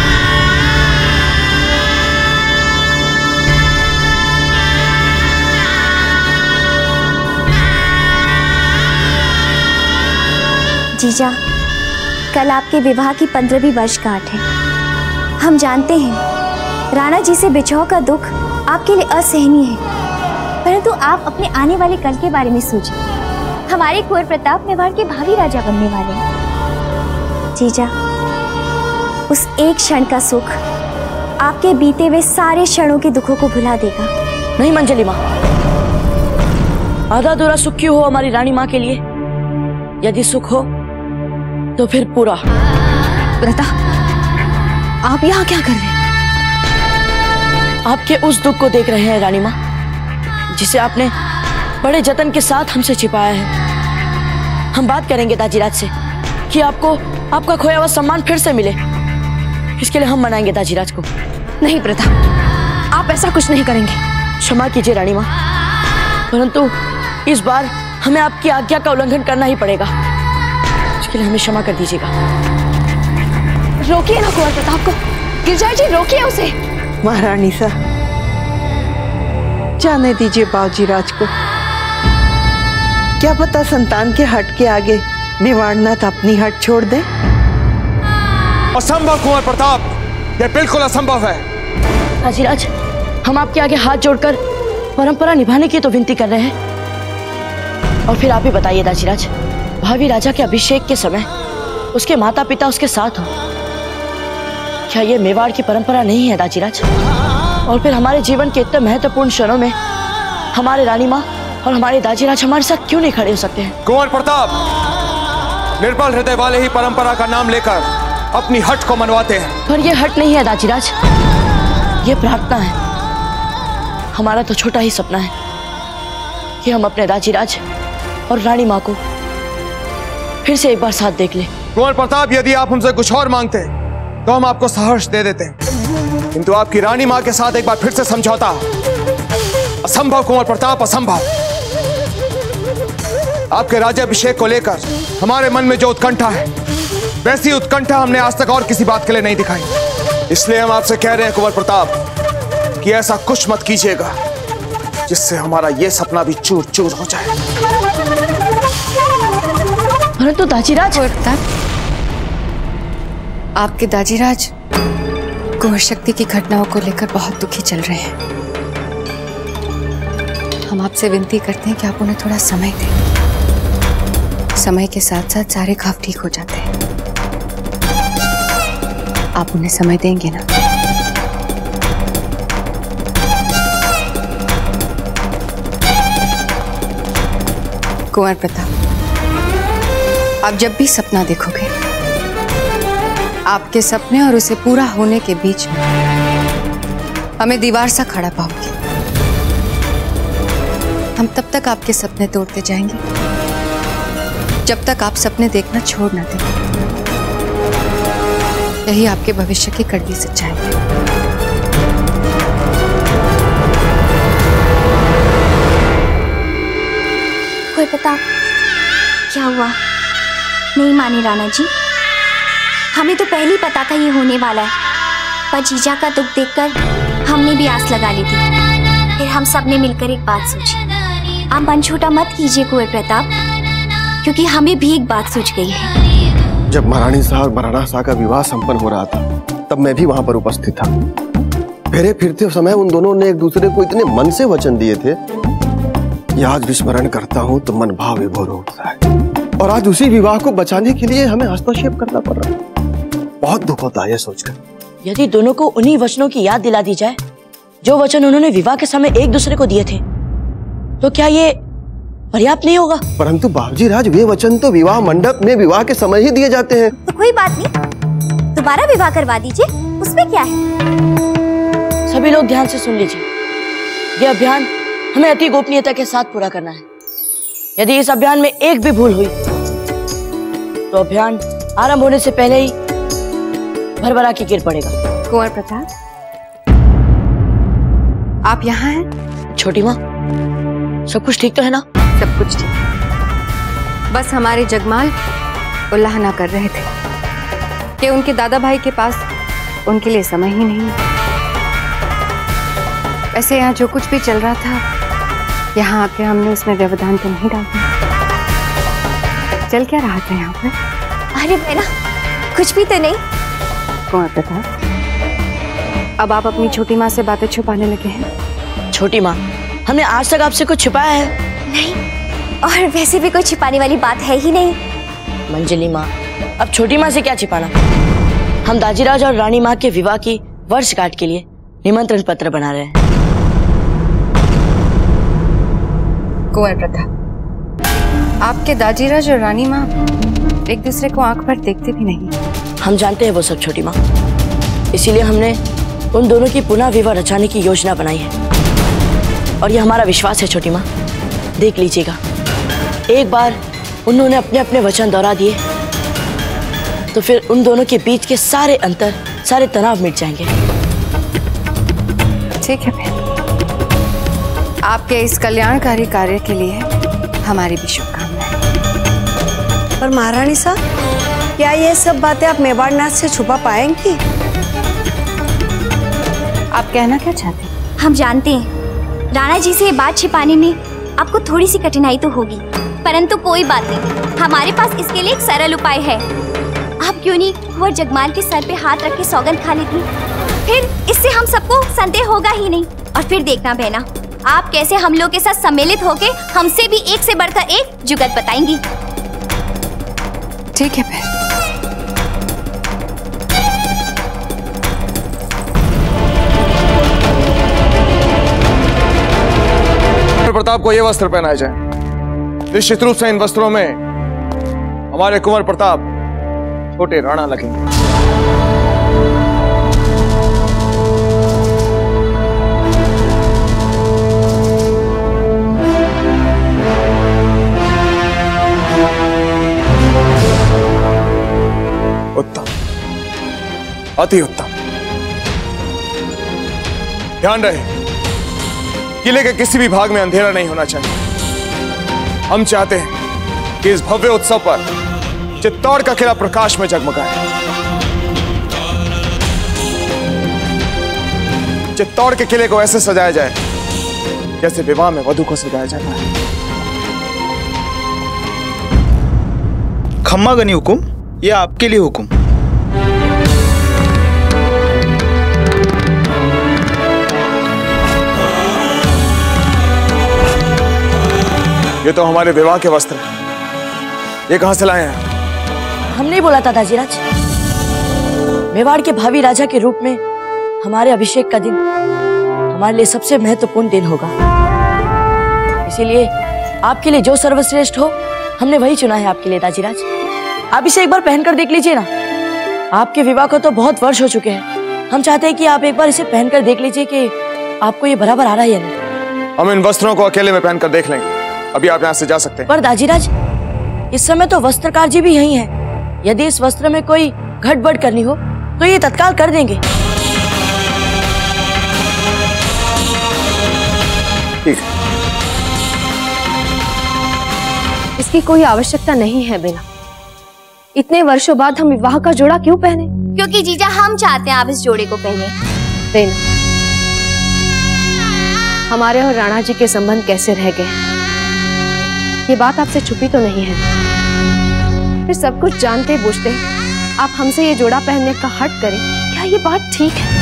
जीजा, कल आपके विवाह की 15वीं वर्षगांठ है। हम जानते हैं राणा जी से बिछोह का दुख आपके लिए असहनीय है, परंतु आप अपने आने वाले कल के बारे में सोचिए। हमारे कुंवर प्रताप मेवाड़ के भावी राजा बनने वाले हैं। जीजा, उस एक क्षण का सुख आपके बीते हुए सारे क्षणों के दुखों को भुला देगा। नहीं मंजली माँ, आधा अधूरा सुख क्यों हो हमारी रानी माँ के लिए? यदि सुख हो तो फिर पूरा। प्रताप, आप यहाँ क्या कर रहे हैं? आपके उस दुख को देख रहे हैं रानी माँ, जिसे आपने बड़े जतन के साथ हमसे छिपाया है। हम बात करेंगे दाजीराज से कि आपको आपका खोया हुआ सम्मान फिर से मिले। इसके लिए हम मनाएंगे दाजीराज को। नहीं प्रताप, आप ऐसा कुछ नहीं करेंगे। क्षमा कीजिए रानी माँ, परंतु इस बार हमें आपकी आज्ञा का उल्लंघन करना ही पड़ेगा। इसके लिए हमें क्षमा कर दीजिएगा। रोकिए ना कुंवर प्रताप को। गिरजाई जी, रोकिए उसे। महारानी सा, जाने दीजिए बाबूजी राज को। क्या पता संतान के हट के आगे मेवाड़नाथ अपनी हट छोड़ दे। असंभव कुंवर प्रताप, यह बिल्कुल असंभव है। दाजीराज, हम आपके आगे हाथ जोड़कर परंपरा निभाने की तो विनती कर रहे हैं, और फिर आप ही बताइए दाजीराज, भावी राजा के अभिषेक के समय उसके माता पिता उसके साथ हो, क्या ये मेवाड़ की परंपरा नहीं है दाजीराज? और फिर हमारे जीवन के इतने महत्वपूर्ण क्षणों में हमारे रानी माँ और हमारे दाजीराज हमारे साथ क्यों नहीं खड़े हो सकते हैं? कुंवर प्रताप, निर्बल हृदय वाले ही परंपरा का नाम लेकर अपनी हट को मनवाते हैं। पर ये हट नहीं है दाजीराज, ये प्रार्थना है। हमारा तो छोटा ही सपना है कि हम अपने दाजीराज और रानी माँ को फिर से एक बार साथ देख ले। कुंवर प्रताप, यदि आप हमसे कुछ और मांगते तो हम आपको सहर्ष दे देते, किंतु आपकी रानी माँ के साथ एक बार फिर से समझौता असंभव कुंवर प्रताप, असंभव। आपके राज्याभिषेक को लेकर हमारे मन में जो उत्कंठा है, वैसी उत्कंठा हमने आज तक और किसी बात के लिए नहीं दिखाई। इसलिए हम आपसे कह रहे हैं कुंवर प्रताप कि ऐसा कुछ मत कीजिएगा जिससे हमारा ये सपना भी चूर चूर हो जाए। परंतु दाजीराज, आपके दाजीराज कुंवर शक्ति की घटनाओं को लेकर बहुत दुखी चल रहे हैं। हम आपसे विनती करते हैं कि आप उन्हें थोड़ा समय दें। समय के साथ साथ सारे घाव ठीक हो जाते हैं। आप उन्हें समय देंगे ना? कुंवर प्रताप, आप जब भी सपना देखोगे, आपके सपने और उसे पूरा होने के बीच में हमें दीवार सा खड़ा पाओगे। हम तब तक आपके सपने तोड़ते जाएंगे जब तक आप सपने देखना छोड़ ना दें। यही आपके भविष्य की कड़वी सच्चाई है। कोई बता, क्या हुआ? नहीं माने राणा जी, हमें तो पहले ही पता था ये होने वाला है, पर जीजा का दुख देखकर हमने भी आस लगा ली थी। फिर हम सब ने मिलकर एक बात सोची। आप मन छोटा मत कीजिए कुंवर प्रताप, क्योंकि हमें भी एक बात सूझ गई है। जब महारानी साहब और महाराणा साहब का विवाह संपन्न हो रहा था, तब मैं भी वहां पर उपस्थित था। फेरे फिरते समय उन दोनों ने एक दूसरे को इतने मन से वचन दिए थे, ये आज विस्मरण करता हूँ तो मन भाव विभोर हो उठता है। और आज उसी विवाह को बचाने के लिए हमें हस्तक्षेप करना पड़ रहा है। बहुत दुख होता है यह सोचकर। यदि दोनों को उन्हीं वचनों की याद दिला दी जाए जो वचन उन्होंने विवाह के समय एक दूसरे को दिए थे, तो क्या ये पर्याप्त नहीं होगा? परंतु बाबूजी राज, वे वचन तो विवाह मंडप में विवाह के समय ही दिए जाते हैं। तो कोई बात नहीं, दोबारा विवाह करवा दीजिए, उसमें क्या है। सभी लोग ध्यान से सुन लीजिए, यह अभियान हमें अति गोपनीयता के साथ पूरा करना है। यदि इस अभियान में एक भी भूल हुई तो अभियान आरंभ होने से पहले ही भरभरा के गिर पड़ेगा। कुंवर प्रताप, आप यहाँ हैं? छोटी माँ, सब कुछ ठीक तो है ना? सब कुछ ठीक। बस हमारे जगमाल उल्लाहना कर रहे थे कि उनके दादा भाई के पास उनके लिए समय ही नहीं। वैसे यहाँ जो कुछ भी चल रहा था, यहाँ आके हमने उसमें व्यवधान तो नहीं डाल दिया। चल क्या रहा था यहाँ पर? अरे बेना, कुछ भी तो नहीं। कुंवर प्रताप, अब आप अपनी छोटी माँ से बातें छुपाने लगे हैं। छोटी माँ, हमने आज तक आपसे कुछ छिपाया है? नहीं, और वैसे भी कोई छिपाने वाली बात है ही नहीं। मंजली माँ, अब छोटी माँ से क्या छिपाना? हम दाजीराज और रानी माँ के विवाह की वर्षगांठ के लिए निमंत्रण पत्र बना रहे हैं। कुंवर प्रताप, आपके दाजीराज और रानी माँ एक दूसरे को आंख भर देखते भी नहीं। हम जानते हैं वो सब छोटी माँ, इसीलिए हमने उन दोनों की पुनः विवाह रचाने की योजना बनाई है। और ये हमारा विश्वास है छोटी माँ, देख लीजिएगा, एक बार उन्होंने अपने अपने वचन दोहरा दिए तो फिर उन दोनों के बीच के सारे अंतर, सारे तनाव मिट जाएंगे। ठीक है बहन, आपके इस कल्याणकारी कार्य के लिए हमारी भी शुभकामनाएं। पर महारानी साहब, क्या ये सब बातें आप मेवाड़नाथ से छुपा पाएंगी? आप कहना क्या चाहते हैं? हम जानते हैं राणा जी से ये बात छिपाने में आपको थोड़ी सी कठिनाई तो होगी, परंतु कोई बात नहीं, हमारे पास इसके लिए एक सरल उपाय है। आप क्यों नहीं कुंवर जगमाल के सर पे हाथ रख के सौगंध खा लेती, फिर इससे हम सबको संदेह होगा ही नहीं। और फिर देखना बहना, आप कैसे हम लोग के साथ सम्मिलित होके हमसे भी एक से बढ़कर एक जुगत बताएंगी। ठीक है बहन। प्रताप को ये वस्त्र पहनाए जाए। निश्चित रूप से इन वस्त्रों में हमारे कुंवर प्रताप छोटे राणा लगेंगे। उत्तम, अति उत्तम। ध्यान रहे, किले के किसी भी भाग में अंधेरा नहीं होना चाहिए। हम चाहते हैं कि इस भव्य उत्सव पर चित्तौड़ का किला प्रकाश में जगमगाए। चित्तौड़ के किले को ऐसे सजाया जाए जैसे विवाह में वधू को सजाया जाता है। खम्मा गनी हुकुम, यह आपके लिए हुकुम। ये तो हमारे विवाह के वस्त्र हैं। ये कहां से लाए हैं? हमने बोला था दाजीराज, मेवाड़ के भावी राजा के रूप में हमारे अभिषेक का दिन हमारे लिए सबसे महत्वपूर्ण दिन होगा। इसीलिए आपके लिए जो सर्वश्रेष्ठ हो हमने वही चुना है आपके लिए दाजीराज। आप इसे एक बार पहनकर देख लीजिए ना। आपके विवाह को तो बहुत वर्ष हो चुके हैं, हम चाहते हैं कि आप एक बार इसे पहनकर देख लीजिए कि आपको ये बराबर आ रहा है या नहीं। हम इन वस्त्रों को अकेले में पहनकर देख लेंगे, अभी आप यहाँ से जा सकते हैं। पर दाजीराज, इस समय तो वस्त्रकार जी भी यही हैं। यदि इस वस्त्र में कोई घटबढ़ करनी हो तो ये तत्काल कर देंगे। ठीक, इसकी कोई आवश्यकता नहीं है बेना। इतने वर्षों बाद हम विवाह का जोड़ा क्यों पहने? क्योंकि जीजा हम चाहते हैं आप इस जोड़े को पहने। बेना, हमारे और राणा जी के संबंध कैसे रह गए, ये बात आपसे छुपी तो नहीं है। फिर सब कुछ जानते बूझते आप हमसे ये जोड़ा पहनने का हट करें, क्या ये बात ठीक है?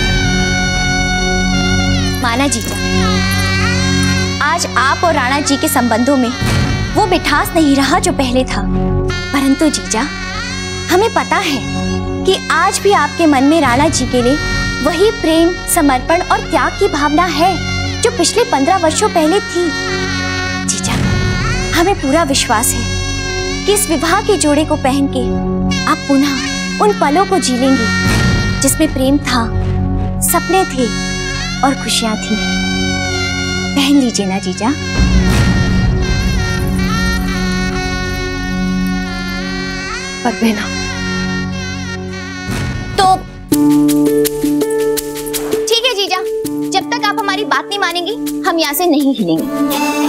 माना जीजा, आज आप और राणा जी के संबंधों में वो मिठास नहीं रहा जो पहले था, परंतु जीजा हमें पता है कि आज भी आपके मन में राणा जी के लिए वही प्रेम, समर्पण और त्याग की भावना है जो पिछले 15 वर्षों पहले थी। जीजा, हमें पूरा विश्वास है कि इस विवाह के जोड़े को पहन के आप पुनः उन पलों को जी लेंगी जिसमें प्रेम था, सपने थे और खुशियां थी। पहन लीजिए ना जीजा। पर बहना, तो ठीक है जीजा, जब तक आप हमारी बात नहीं मानेंगी हम यहाँ से नहीं हिलेंगे।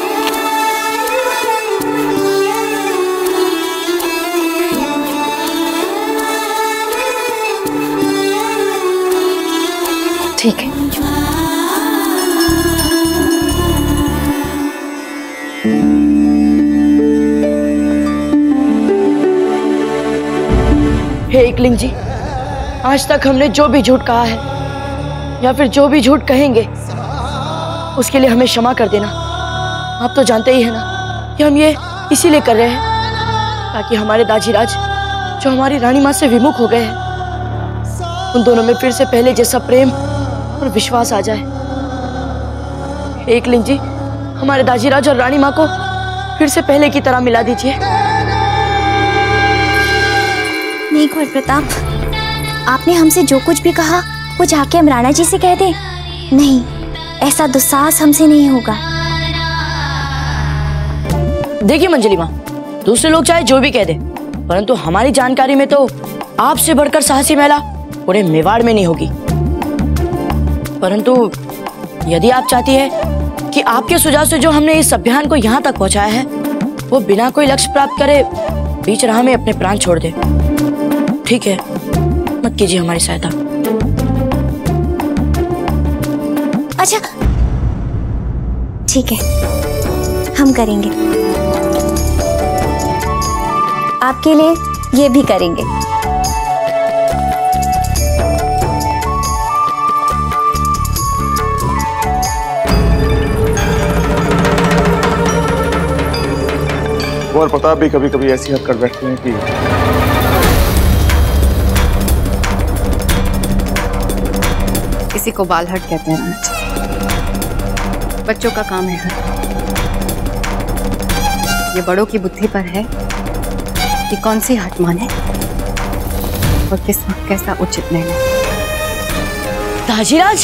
ठीक है। हे एकलिंग जी, आज तक हमने जो भी झूठ कहा है या फिर जो भी झूठ कहेंगे उसके लिए हमें क्षमा कर देना। आप तो जानते ही है ना कि हम ये इसीलिए कर रहे हैं ताकि हमारे दाजीराज जो हमारी रानी माँ से विमुख हो गए हैं, उन दोनों में फिर से पहले जैसा प्रेम और विश्वास आ जाए। एकलिंग जी, हमारे दाजीराज और रानी माँ को फिर से पहले की तरह मिला दीजिए। नहीं कुंवर प्रताप, आपने हमसे जो कुछ भी कहा वो जाके हम राणा जी से कह दें? नहीं, ऐसा दुस्साहस हमसे नहीं होगा। देखिए मंजली माँ, दूसरे लोग चाहे जो भी कह दे, परंतु हमारी जानकारी में तो आपसे बढ़कर साहसी महिला पूरे मेवाड़ में नहीं होगी। परंतु यदि आप चाहती है कि आपके सुझाव से जो हमने इस अभियान को यहाँ तक पहुँचाया है वो बिना कोई लक्ष्य प्राप्त करे बीच राह में अपने प्राण छोड़ दे, ठीक है, मत कीजिए हमारी सहायता। अच्छा ठीक है, हम करेंगे, आपके लिए ये भी करेंगे। कुंवर प्रताप भी कभी कभी ऐसी हद कर बैठते हैं कि इसी को बालहट कहते हैं। बच्चों का काम है हट, ये बड़ों की बुद्धि पर है कि कौन सी हट माने और किस वक्त कैसा उचित निर्णय। ताजीराज,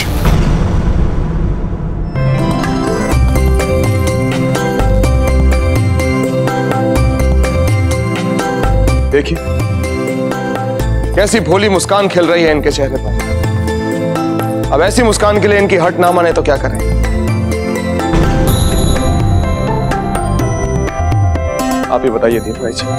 देखिए कैसी भोली मुस्कान खिल रही है इनके चेहरे पर। अब ऐसी मुस्कान के लिए इनकी हट ना माने तो क्या करें? आप ही बताइए दीप भाई जी,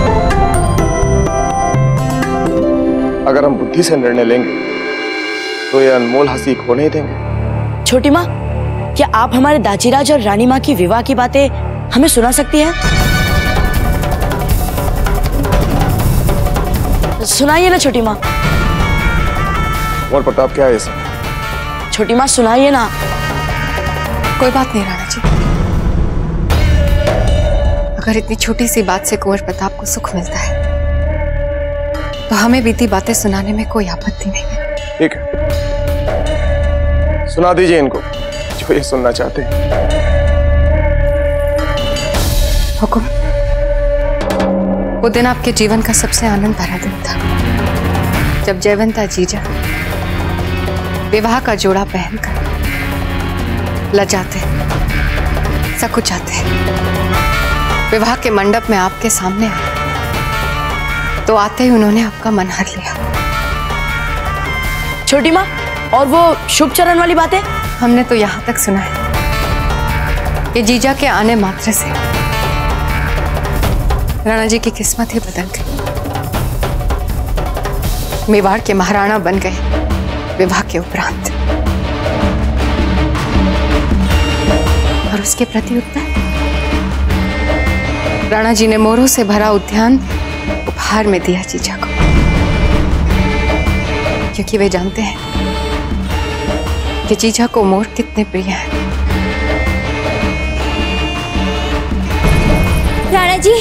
अगर हम बुद्धि से निर्णय लेंगे तो ये अनमोल हंसी खो नहीं देंगे। छोटी माँ, क्या आप हमारे दाजीराज और रानी माँ की विवाह की बातें हमें सुना सकती हैं? सुनाइए ना छोटी माँ। और प्रताप क्या है इसे? छोटी माँ सुनाइए ना। कोई बात नहीं राणा जी, अगर इतनी छोटी सी बात से कुंवर प्रताप को सुख मिलता है तो हमें बीती बातें सुनाने में कोई आपत्ति नहीं है। ठीक है, सुना दीजिए इनको जो ये सुनना चाहते हैं। हुकुम, वो दिन आपके जीवन का सबसे आनंद भरा दिन था जब जयवंता जीजा विवाह का जोड़ा पहनकर लजाते सकुचाते विवाह के मंडप में आपके सामने आए तो आते ही उन्होंने आपका मन हर लिया। छोटी माँ, और वो शुभ चरण वाली बातें? हमने तो यहाँ तक सुना है कि जीजा के आने मात्र से राणा जी की किस्मत ही बदल गई, मेवाड़ के महाराणा बन गए विवाह के उपरांत। और उसके प्रति उत्तर राणा जी ने मोरों से भरा उद्यान उपहार में दिया जीजा को, क्योंकि वे जानते हैं कि जीजा को मोर कितने प्रिय हैं। राणा जी,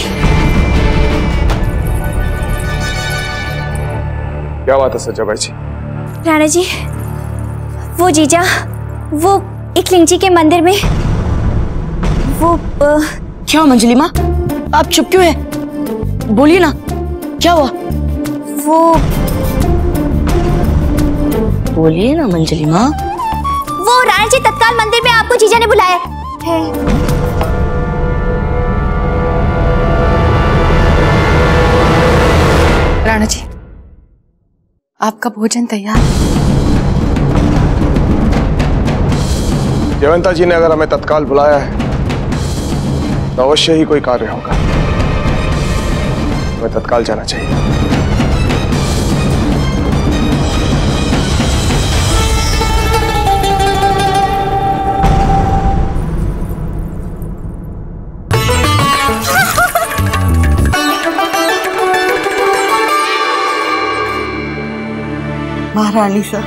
क्या बात है सज्जा बाई जी? राणा जी, वो जीजा वो इकलिंग जी के मंदिर में वो क्या मंजली माँ, आप चुप क्यों है? बोलिए ना, क्या हुआ? वो बोलिए ना मंजली माँ। वो राणा जी तत्काल मंदिर में आपको जीजा ने बुलाया है। राणा जी, आपका भोजन तैयार। जयवंता जी ने अगर हमें तत्काल बुलाया है तो अवश्य ही कोई कार्य होगा, हमें तत्काल जाना चाहिए। महारानी सा,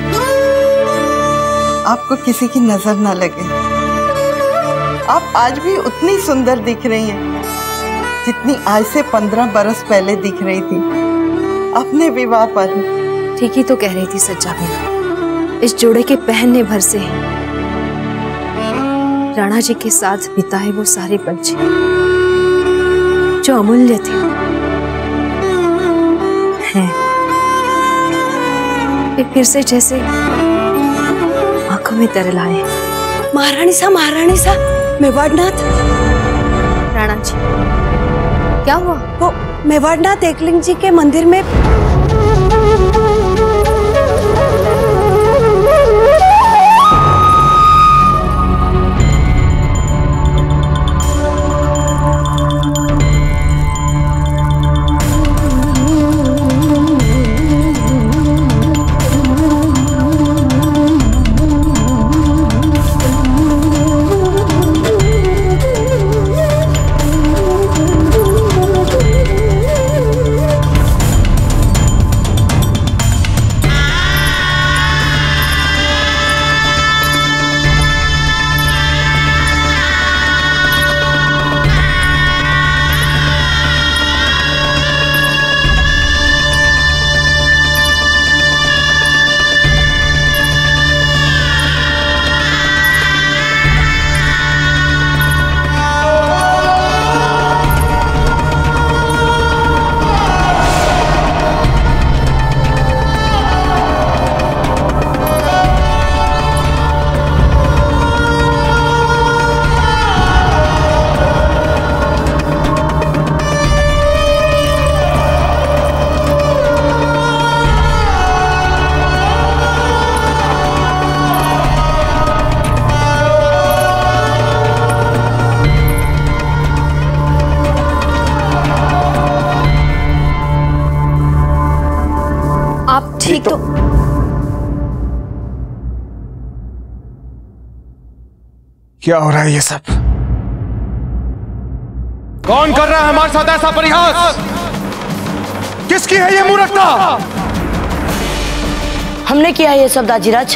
आपको किसी की नजर ना लगे, आप आज भी उतनी सुंदर दिख रही हैं जितनी आज से 15 बरस पहले दिख रही थी अपने विवाह पर। ठीक ही तो कह रही थी सज्जा भी, इस जोड़े के पहनने भर से राणा जी के साथ बिताए वो सारे पल जो अमूल्य थे हैं फिर से जैसे आंखों में तरल आए। महारानी सा मेवाड़नाथ। राणा जी, क्या हुआ? वो मेवाड़नाथ एकलिंग जी के मंदिर में ठीक तो क्या हो रहा है ये सब? कौन कर रहा है हमारे साथ ऐसा परिहास? किसकी है ये मूर्खता? हमने किया ये सब दाजीराज।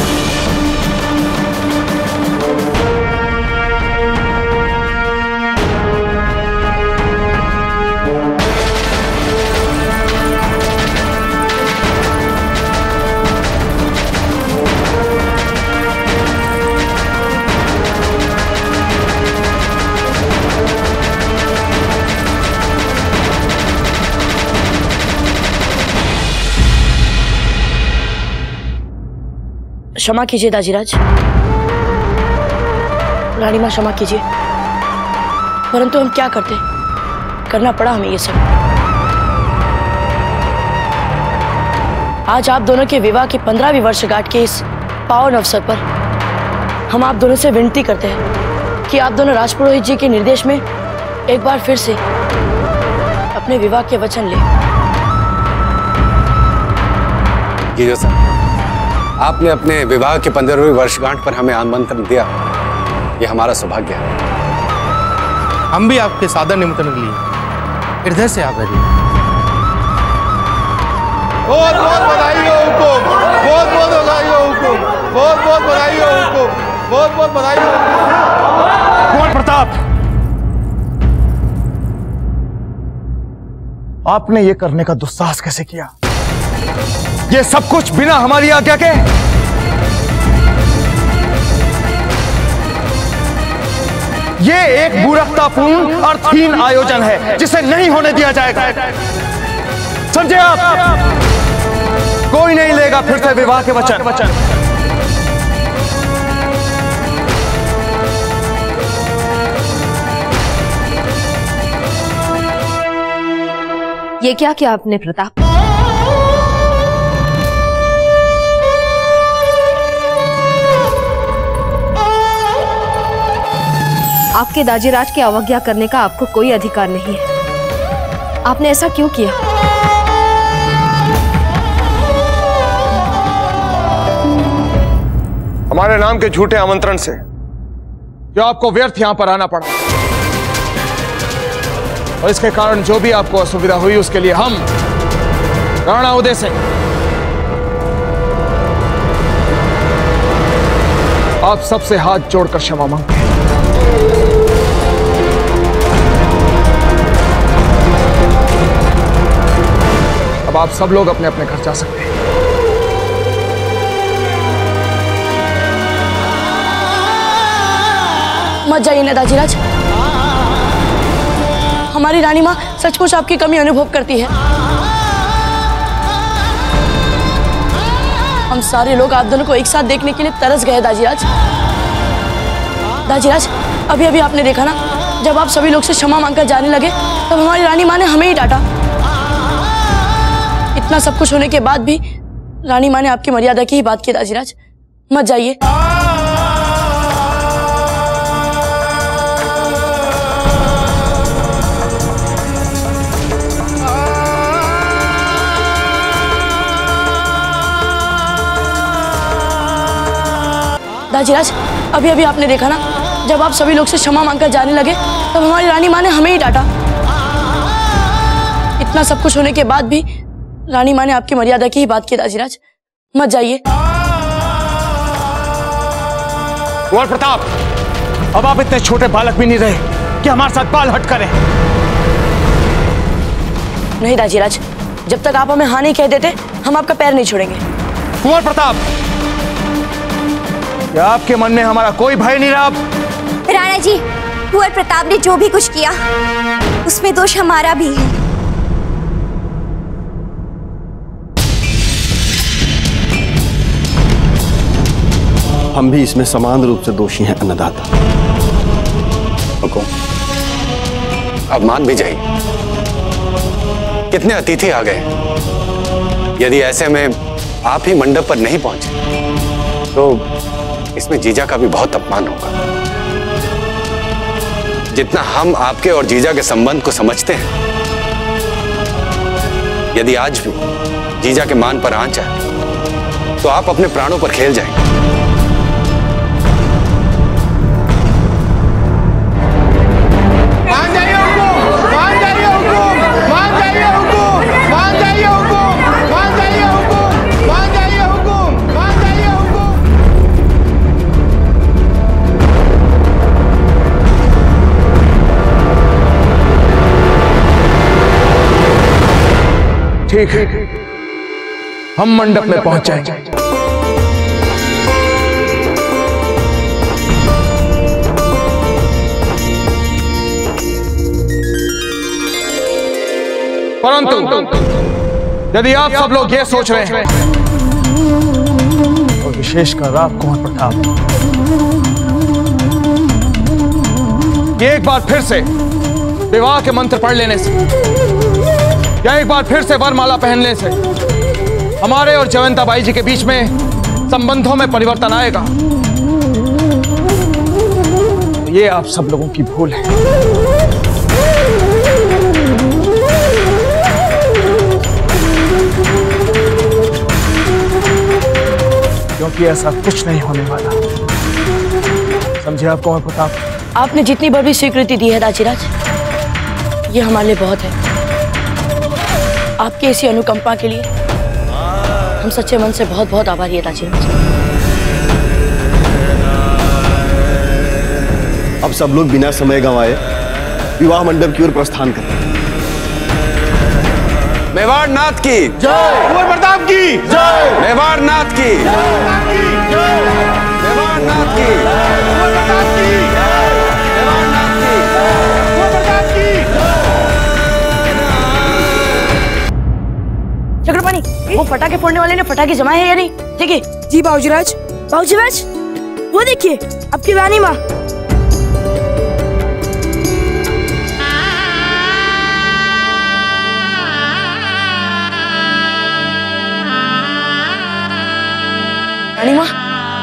क्षमा कीजिए दाजीराज, रानी माँ क्षमा कीजिए, परंतु हम क्या करते, करना पड़ा हमें ये सब। आज आप दोनों के विवाह की 15वीं वर्षगांठ के इस पावन अवसर पर हम आप दोनों से विनती करते हैं कि आप दोनों राजपुरोहित जी के निर्देश में एक बार फिर से अपने विवाह के वचन लें। जीजा साहब, आपने अपने विवाह के 15वीं वर्षगांठ पर हमें आमंत्रण दिया, यह हमारा सौभाग्य है। हम भी आपके सादर निमंत्रण के लिए हृदय से आभारी हैं। बहुत बहुत बधाई हो हुकुम, बहुत बहुत बधाई हो हुकुम, बहुत बहुत बधाई हो हुकुम, बहुत बहुत बधाई हो हुकुम। कुंवर प्रताप, आपने ये करने का दुस्साहस कैसे किया? ये सब कुछ बिना हमारी आज्ञा के? ये एक मूर्खतापूर्ण अर्थहीन आयोजन है जिसे नहीं होने दिया जाएगा। समझे आप? कोई नहीं लेगा फिर से विवाह के वचन। ये क्या किया आपने प्रताप? आपके दाजीराज की अवज्ञा करने का आपको कोई अधिकार नहीं है। आपने ऐसा क्यों किया? हमारे नाम के झूठे आमंत्रण से जो आपको व्यर्थ यहां पर आना पड़ा, और इसके कारण जो भी आपको असुविधा हुई उसके लिए हम राणा उदय सिंह आप सबसे हाथ जोड़कर क्षमा मांगते हैं। अब आप सब लोग अपने अपने घर जा सकते हैं। मत जाइए ना दाजीराज, हमारी रानी माँ सचमुच आपकी कमी अनुभव करती है। हम सारे लोग आप दोनों को एक साथ देखने के लिए तरस गए दाजीराज। दाजीराज, अभी अभी आपने देखा ना, जब आप सभी लोग से क्षमा मांगकर जाने लगे तब हमारी रानी माँ ने हमें ही डांटा। इतना सब कुछ होने के बाद भी रानी माँ ने आपकी मर्यादा की ही बात की। दाजीराज, मत जाइए। दाजीराज, अभी अभी आपने देखा ना, जब आप सभी लोग से क्षमा मांगकर जाने लगे तब हमारी रानी माँ ने हमें ही डांटा। इतना सब कुछ होने के बाद भी रानी माँ ने आपकी मर्यादा की ही बात की। दाजीराज, मत जाइए। कुंवर प्रताप, अब आप इतने छोटे बालक भी नहीं रहे कि हमारे साथ बाल हट करें। नहीं दाजीराज, जब तक आप हमें हाँ नहीं कह देते हम आपका पैर नहीं छोड़ेंगे। कुंवर प्रताप, क्या आपके मन में हमारा कोई भय नहीं रहा? राणा जी, कुंवर प्रताप ने जो भी कुछ किया उसमें दोष हमारा भी है। हम भी इसमें समान रूप से दोषी हैं अन्नदाता। हुकुम, अब मान भी जाइए, कितने अतिथि आ गए। यदि ऐसे में आप ही मंडप पर नहीं पहुंचे तो इसमें जीजा का भी बहुत अपमान होगा। जितना हम आपके और जीजा के संबंध को समझते हैं, यदि आज भी जीजा के मान पर आंच आए तो आप अपने प्राणों पर खेल जाएंगे। ठीक है, हम मंडप में पहुंच जाएंगे। परंतु यदि आप सब लोग ये सोच रहे हैं, और विशेषकर आप कुंवर प्रताप, कि एक बार फिर से विवाह के मंत्र पढ़ लेने से या एक बार फिर से वरमाला पहनने से हमारे और जयवंता बाई जी के बीच में संबंधों में परिवर्तन आएगा, तो ये आप सब लोगों की भूल है। क्योंकि ऐसा कुछ नहीं होने वाला, समझे आप कुंवर प्रताप? आपने जितनी बार भी स्वीकृति दी है दाजीराज, ये हमारे लिए बहुत है। आपकी ऐसी अनुकंपा के लिए हम सच्चे मन से बहुत बहुत आभारी है दाजीराज। अब सब लोग बिना समय गंवाए विवाह मंडप की ओर प्रस्थान करें। मेवाड़ नाथ की जय, कुंवर प्रताप की जय, मेवाड़ नाथ की जय, मेवाड़ नाथ की, कुंवर प्रताप की जय, मेवाड़ नाथ की, कुंवर प्रताप की। चक्रपाणी, वो पटाखे फोड़ने वाले ने पटाखे जमाए हैं या नहीं? ठीक है जी बाबूजीराज। बाबूजीराज, वो देखिए आपकी रानी माँ। रानी माँ,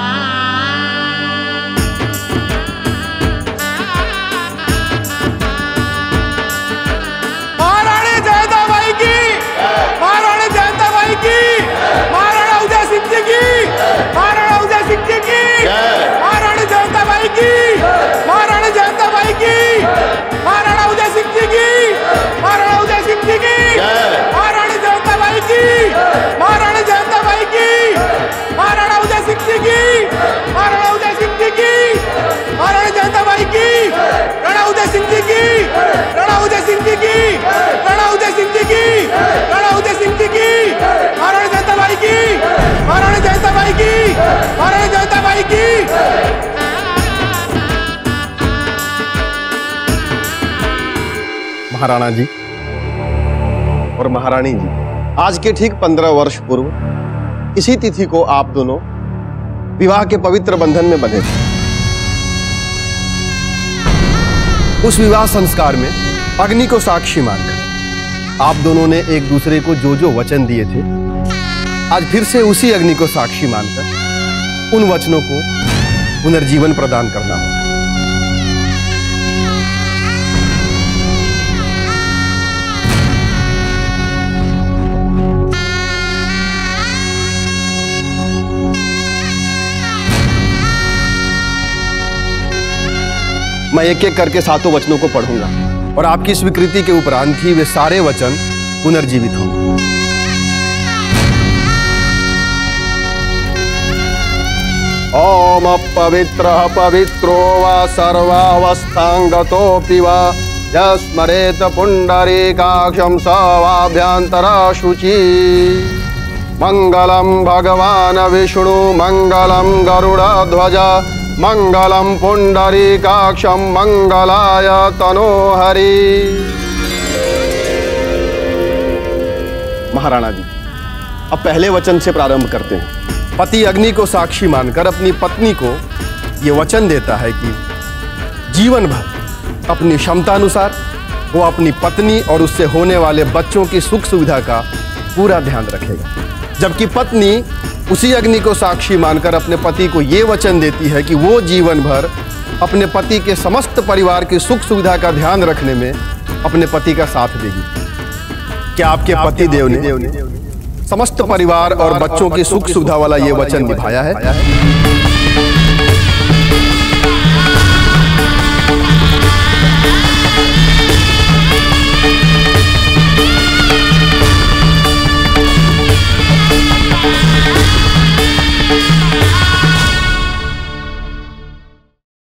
महारानी जयंता बाई की, महारानी जयंता बाई की, महाराणा उदय सिंह जी की, महाराणा उदय सिंह जी की, महारानी जयंता बाई की, महारानी जयंता बाई की, महाराणा उदय सिंह जी की, महाराणा उदय सिंह जी की, महारानी जयंता बाई की, महारानी जयंता बाई की, महाराणा उदय सिंह जी की, महाराणा उदय सिंह जी की, महारानी जयंता बाई की, राणा उदय सिंह जी की, राणा उदय सिंह जी की, राणा उदय सिंह जी की, राणा उदय सिंह जी की, महारानी जयंता बाई की, महारानी जयंता बाई की, महारानी जयंता बाई की। महाराणा जी और महारानी जी, आज के ठीक 15 वर्ष पूर्व इसी तिथि को आप दोनों विवाह के पवित्र बंधन में बंधे थे। उस विवाह संस्कार में अग्नि को साक्षी मानकर आप दोनों ने एक दूसरे को जो जो वचन दिए थे, आज फिर से उसी अग्नि को साक्षी मानकर उन वचनों को पुनर्जीवन प्रदान करना होगा। मैं एक एक करके सातों वचनों को पढ़ूंगा और आपकी स्वीकृति के उपरांत ही वे सारे वचन पुनर्जीवित होंगे। ओम अपवित्रः पवित्रो वा सर्वावस्थांगतोऽपि वा यस्मरेत पुंडरीकाक्षं स वाभ्यन्तरा शुचि। मंगलम भगवान विष्णु मंगलम गरुड़ध्वज मंगलम पुंडरीकाक्षं मंगलाय तनोहरि। महाराणा जी, अब पहले वचन से प्रारंभ करते हैं। पति अग्नि को साक्षी मानकर अपनी पत्नी को यह वचन देता है कि जीवन भर अपनी क्षमतानुसार वो अपनी पत्नी और उससे होने वाले बच्चों की सुख सुविधा का पूरा ध्यान रखेगा। जबकि पत्नी उसी अग्नि को साक्षी मानकर अपने पति को ये वचन देती है कि वो जीवन भर अपने पति के समस्त परिवार की सुख सुविधा का ध्यान रखने में अपने पति का साथ देगी। क्या आपके पति देव ने समस्त परिवार और बच्चों की सुख सुविधा वाला ये वचन निभाया है?